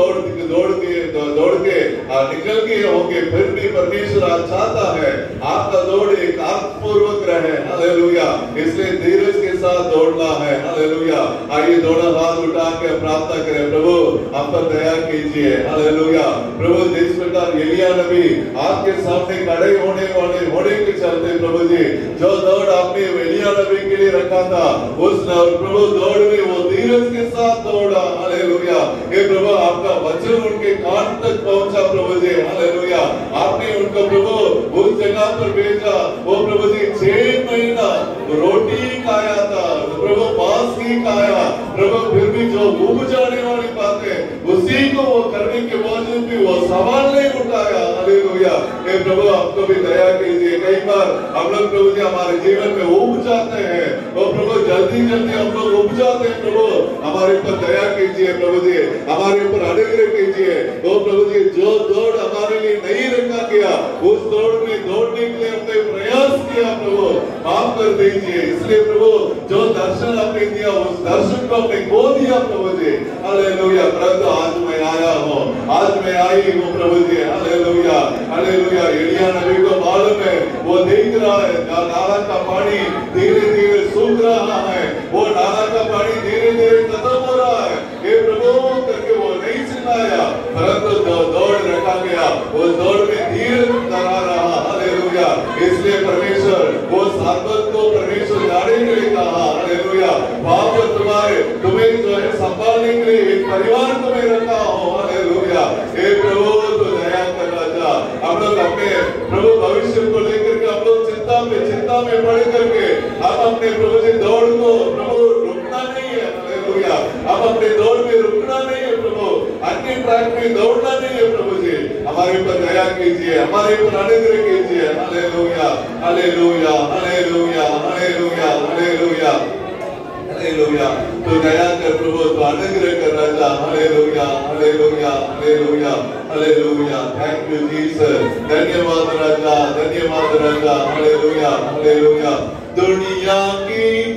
दौड़ के निकल गए होंगे, फिर भी परमेश्वर आज चाहता है आपका दौड़ एक पूर्वक रहे। हालेलुया। इसलिए धीरज के साथ दौड़ना है। हालेलुया। आइए दोनों हाथ उठा के प्रार्थना करें, प्रभु आप पर दया कीजिए। हालेलुया। प्रभु जिस प्रकार एलिया नबी आपके सामने खड़े होने के चलते प्रभु जी जो दौड़ आपने एलिया नबी के लिए रखा था, उस प्रभु दौड़ में वो धीरज के साथ दौड़ा। हालेलुया। हे प्रभु आपका वचन उनके कान तक पहुंचा प्रभु जी। हालेलुया। आपने उनको प्रभु उस जगह पर भेजा, वो प्रभु जी 6 महीना रोटी खाया था, प्रभु मांस ही खाया, प्रभु फिर भी जो उब जाने वाली बातें उसी को वो करने के बावजूद भी वो सवाल नहीं उठाया। हालेलुया। हे प्रभु आपको भी दया कीजिए। कई बार हम लोग प्रभु जी हमारे जीवन में उब जाते हैं, वो प्रभु जल्दी हम लोग उब जाते हैं। प्रभु हमारे ऊपर दया कीजिए प्रभु जी, हमारे ऊपर अनुग्रह कीजिए। वो प्रभु जी जो दौड़ हमारे लिए नहीं रखा गया, उस दौड़ में दौड़ने के लिए हमने प्रयास किया, प्रभु माफ कर दीजिए। इसलिए प्रभु जो दर्शन आपने दिया उस दर्शन को हमने खो दिया प्रभु जी। हालेलुया। परंतु आज मैं आया हूँ, आज मैं आई हूँ प्रभु जी। हालेलुया। हालेलुया। एलिया नबी को मालूम है, वो देख रहा है नाला का पानी धीरे धीरे सूख रहा है, वो नाला का पानी धीरे धीरे खत्म हो रहा है। हे प्रभु करके वो नहीं चिल्लाया, परंतु दौड़ रखा गया, वो दौड़ में धीरे डरा रहा। हालेलुया। इसलिए परमेश्वर वो साधक को परमेश्वर जाने के लिए कहा। हालेलुया। वहां पर तुम्हें जो है संभालने के लिए एक परिवार तुम्हें रखा हो। हालेलुया। हे प्रभु तो दया कर राजा, हम लोग अपने प्रभु भविष्य को लेकर के हम लोग चिंता में पड़ करके हम अपने प्रभु जी दौड़ को प्रभु रुकना नहीं है। हालेलुया। हम अपने दौड़ में रुकना नहीं है प्रभु, अन्य ट्रैक में दौड़ना नहीं है प्रभु जी। हमारे ऊपर दया कीजिए, हमारे ऊपर अनुग्रह कीजिए। Hallelujah. Hallelujah. Hallelujah. Hallelujah. Hallelujah. Hallelujah. तो दया कर प्रभु, तो अनुग्रह कर राजा। Hallelujah. Hallelujah. Hallelujah. Hallelujah. Thank you Jesus. धन्यवाद राजा, धन्यवाद राजा। हालेलुया। हालेलुया। दुनिया की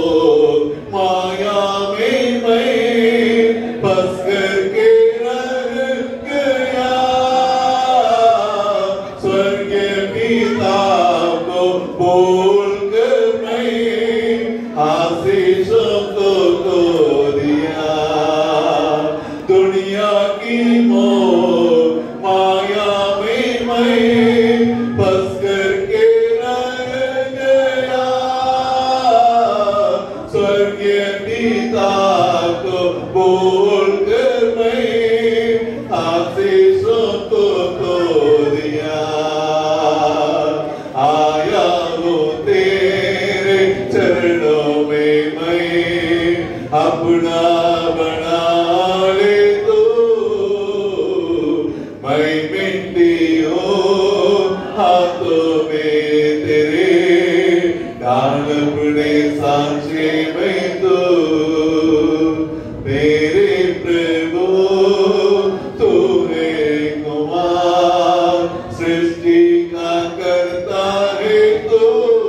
मोह माया में मैं फंस करके रह गया, स्वर्गीय पिता को बोल कर मैं आशीषों को खो दिया। दुनिया की मोह माया में मैं फंस करके रह गया, स्वर्गीय पिता को बोल कर मैं आशीषों को खो दिया। आया वो तेरे चरणों में मैं अपना बना ले तो, मैं मिट्टी हूँ हाथों में तेरे, डाल अपने सांचे में तो मेरे प्रभु तू है कुमार, सृष्टि का करता है तो,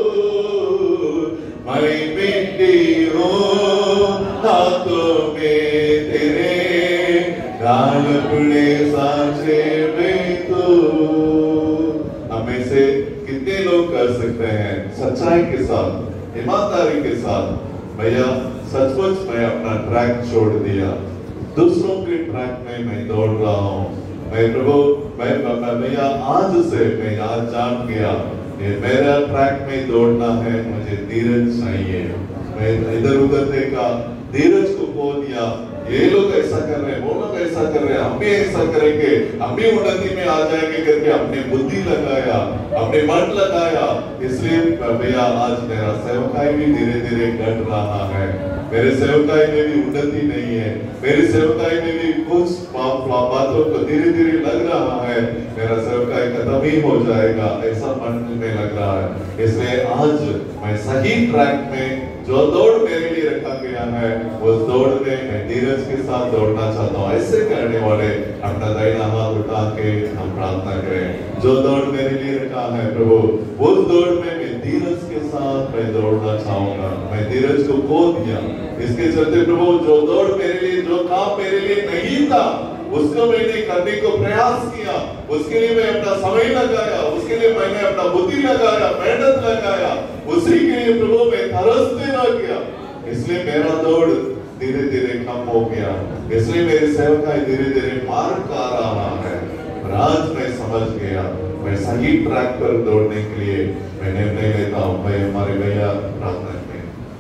मैं मिट्टी हूँ हाथों में तेरे, डाल अपने सांचे में तो। हमें से कितने लोग कर सकते हैं सच्चाई के साथ, ईमानदारी के साथ, भैया सचमुच मैं अपना ट्रैक छोड़ दिया, दूसरों के ट्रैक में मैं दौड़ रहा हूँ, मैं प्रभु मैं भैया आज से मैं आज जान गया ये मेरा ट्रैक में दौड़ना है, मुझे धीरज चाहिए। मैं इधर उधर देखा, धीरज को खो दिया, ये लोग ऐसा कर रहे हैं, वो लोग ऐसा कर रहे हैं, हम भी ऐसा करेंगे, हम भी उन्नति में आ जाएंगे करके अपने बुद्धि लगाया, अपने मन लगाया। इसलिए भैया आज मेरा सेवकाई भी धीरे धीरे घट रहा है, मेरे सेवकाई में भी उन्नति नहीं है, मेरी सेवकाई में भी कुछ बातों को धीरे धीरे लग रहा है, मेरा सेवकाई खत्म ही हो जाएगा, ऐसा मन में लग रहा है। इसलिए आज मैं सही ट्रैक में जो दौड़ मेरे लिए रखा गया है, उस दौड़ में मैं धीरज के साथ दौड़ना चाहता हूँ। ऐसे करने वाले अपना दाहिना हाथ उठा के हम प्रार्थना करें। जो दौड़ मेरे लिए रखा है प्रभु, उस दौड़ में मैं धीरज के साथ मैं दौड़ना चाहूंगा। मैं धीरज को खो दिया, इसके चलते प्रभु जो दौड़ मेरे लिए, जो काम मेरे लिए नहीं था, उसको मैंने करने को प्रयास किया, उसके लिए मैं अपना समय लगाया, उसके लिए मैंने अपना बुद्धि लगाया, मेहनत लगाया, उसी के लिए प्रभु मैं तरसते रह गया, इसलिए मेरा दौड़ धीरे धीरे कम हो गया, इसलिए मेरी सेवकाई धीरे धीरे मार्ग का रहा है। और आज मैं समझ गया, मैं सही ट्रैक पर दौड़ने के लिए मैं निर्णय लेता हूँ। मैं हमारे भैया प्रार्थना करें।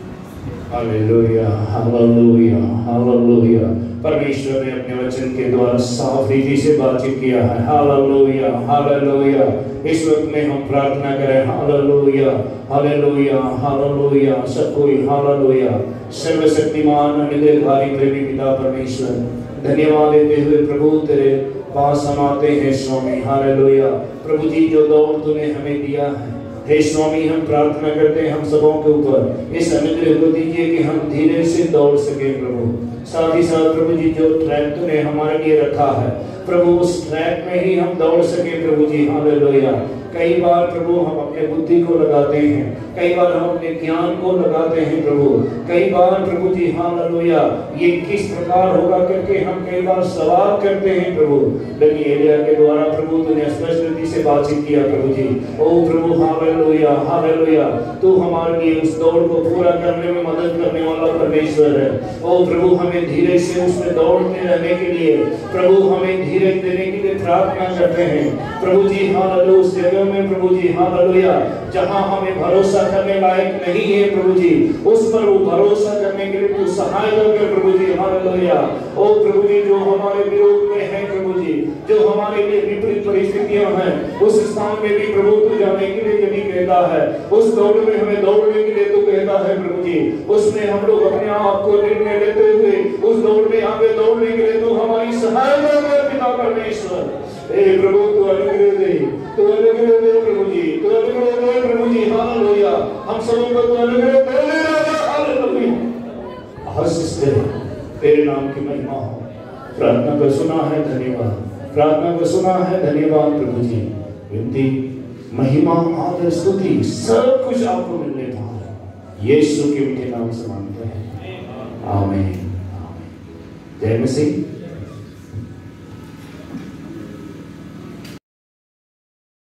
Hallelujah, hallelujah, hallelujah. परमेश्वर ने अपने वचन के द्वारा साफ रीति से बातचीत किया है। Hallelujah, hallelujah. इस वक्त में हम प्रार्थना करें। Hallelujah, hallelujah, hallelujah. सब कोई हालेलुया। सर्वशक्तिमान अनुग्रहकारी प्रेमी पिता परमेश्वर, धन्यवाद देते हुए प्रभु तेरे पास हम आते हैं स्वामी। हालेलुया। प्रभु जी, जो दौड़ तूने हमें दिया है, हे स्वामी, हम प्रार्थना करते हैं हम सबों के ऊपर इस अनुग्रह को दीजिए कि हम धीरे से दौड़ सके प्रभु। साथ ही साथ प्रभु जी, जो ट्रैक तूने हमारे लिए रखा है प्रभु, उस ट्रैक में ही हम दौड़ सके प्रभु जी। हालेलुया। कई बार प्रभु हम अपने बुद्धि को लगाते हैं, कई बार हम अपने ज्ञान को लगाते हैं प्रभु, कई बार प्रभु जी हालेलुया ये किस प्रकार होगा करके हम कई बार सवाल करते हैं प्रभु, लेकिन एलिया के द्वारा प्रभु तूने स्पष्ट रीति से बातचीत किया प्रभु जी। ओ प्रभु हालेलुया, हालेलुया। तू हमारे लिए उस दौड़ को पूरा करने में मदद करने वाला परमेश्वर है। ओ प्रभु, हमें धीरे से उसमें दौड़ते रहने के लिए प्रभु हमें धीरे देने के लिए प्रार्थना करते हैं प्रभु जी। हालेलुया। उस जगह में प्रभु जी हालेलुया जहां हमें भरोसा करने लायक नहीं है प्रभु जी, उस पर वो भरोसा करने के लिए तू सहायता कर प्रभु जी। हालेलुया। ओ प्रभु जी, जो हमारे विरोध में है प्रभु जी, जो हमारे लिए विपरीत परिस्थितियां हैं, उस स्थान में भी प्रभु तू जाने के लिए यही कहता है, उस दौड़ में हमें दौड़ने के लिए तू कहता है प्रभु जी। उसमें हम लोग अपने आप को निर्णय लेते हुए उस दौड़ में आगे दौड़ने के लिए तू हमारी सहायता कर पिता परमेश्वर। हे प्रभु, तू अनुग्रह दे, तू अनुग्रह दे प्रभु जी, तू अनुग्रह दे प्रभु जी। हालेलुया। हम सबों को तू अनुग्रह दे राजा। हालेलुया। आशीष दे, तेरे नाम की महिमा हो। प्रार्थना को सुना है, धन्यवाद। प्रार्थना को सुना है, धन्यवाद प्रभु जी। विनती, महिमा, आदर, स्तुति सब कुछ आपको मिलने पाए, यीशु के मीठे नाम से मांगते हैं। आमीन। जय मसीह।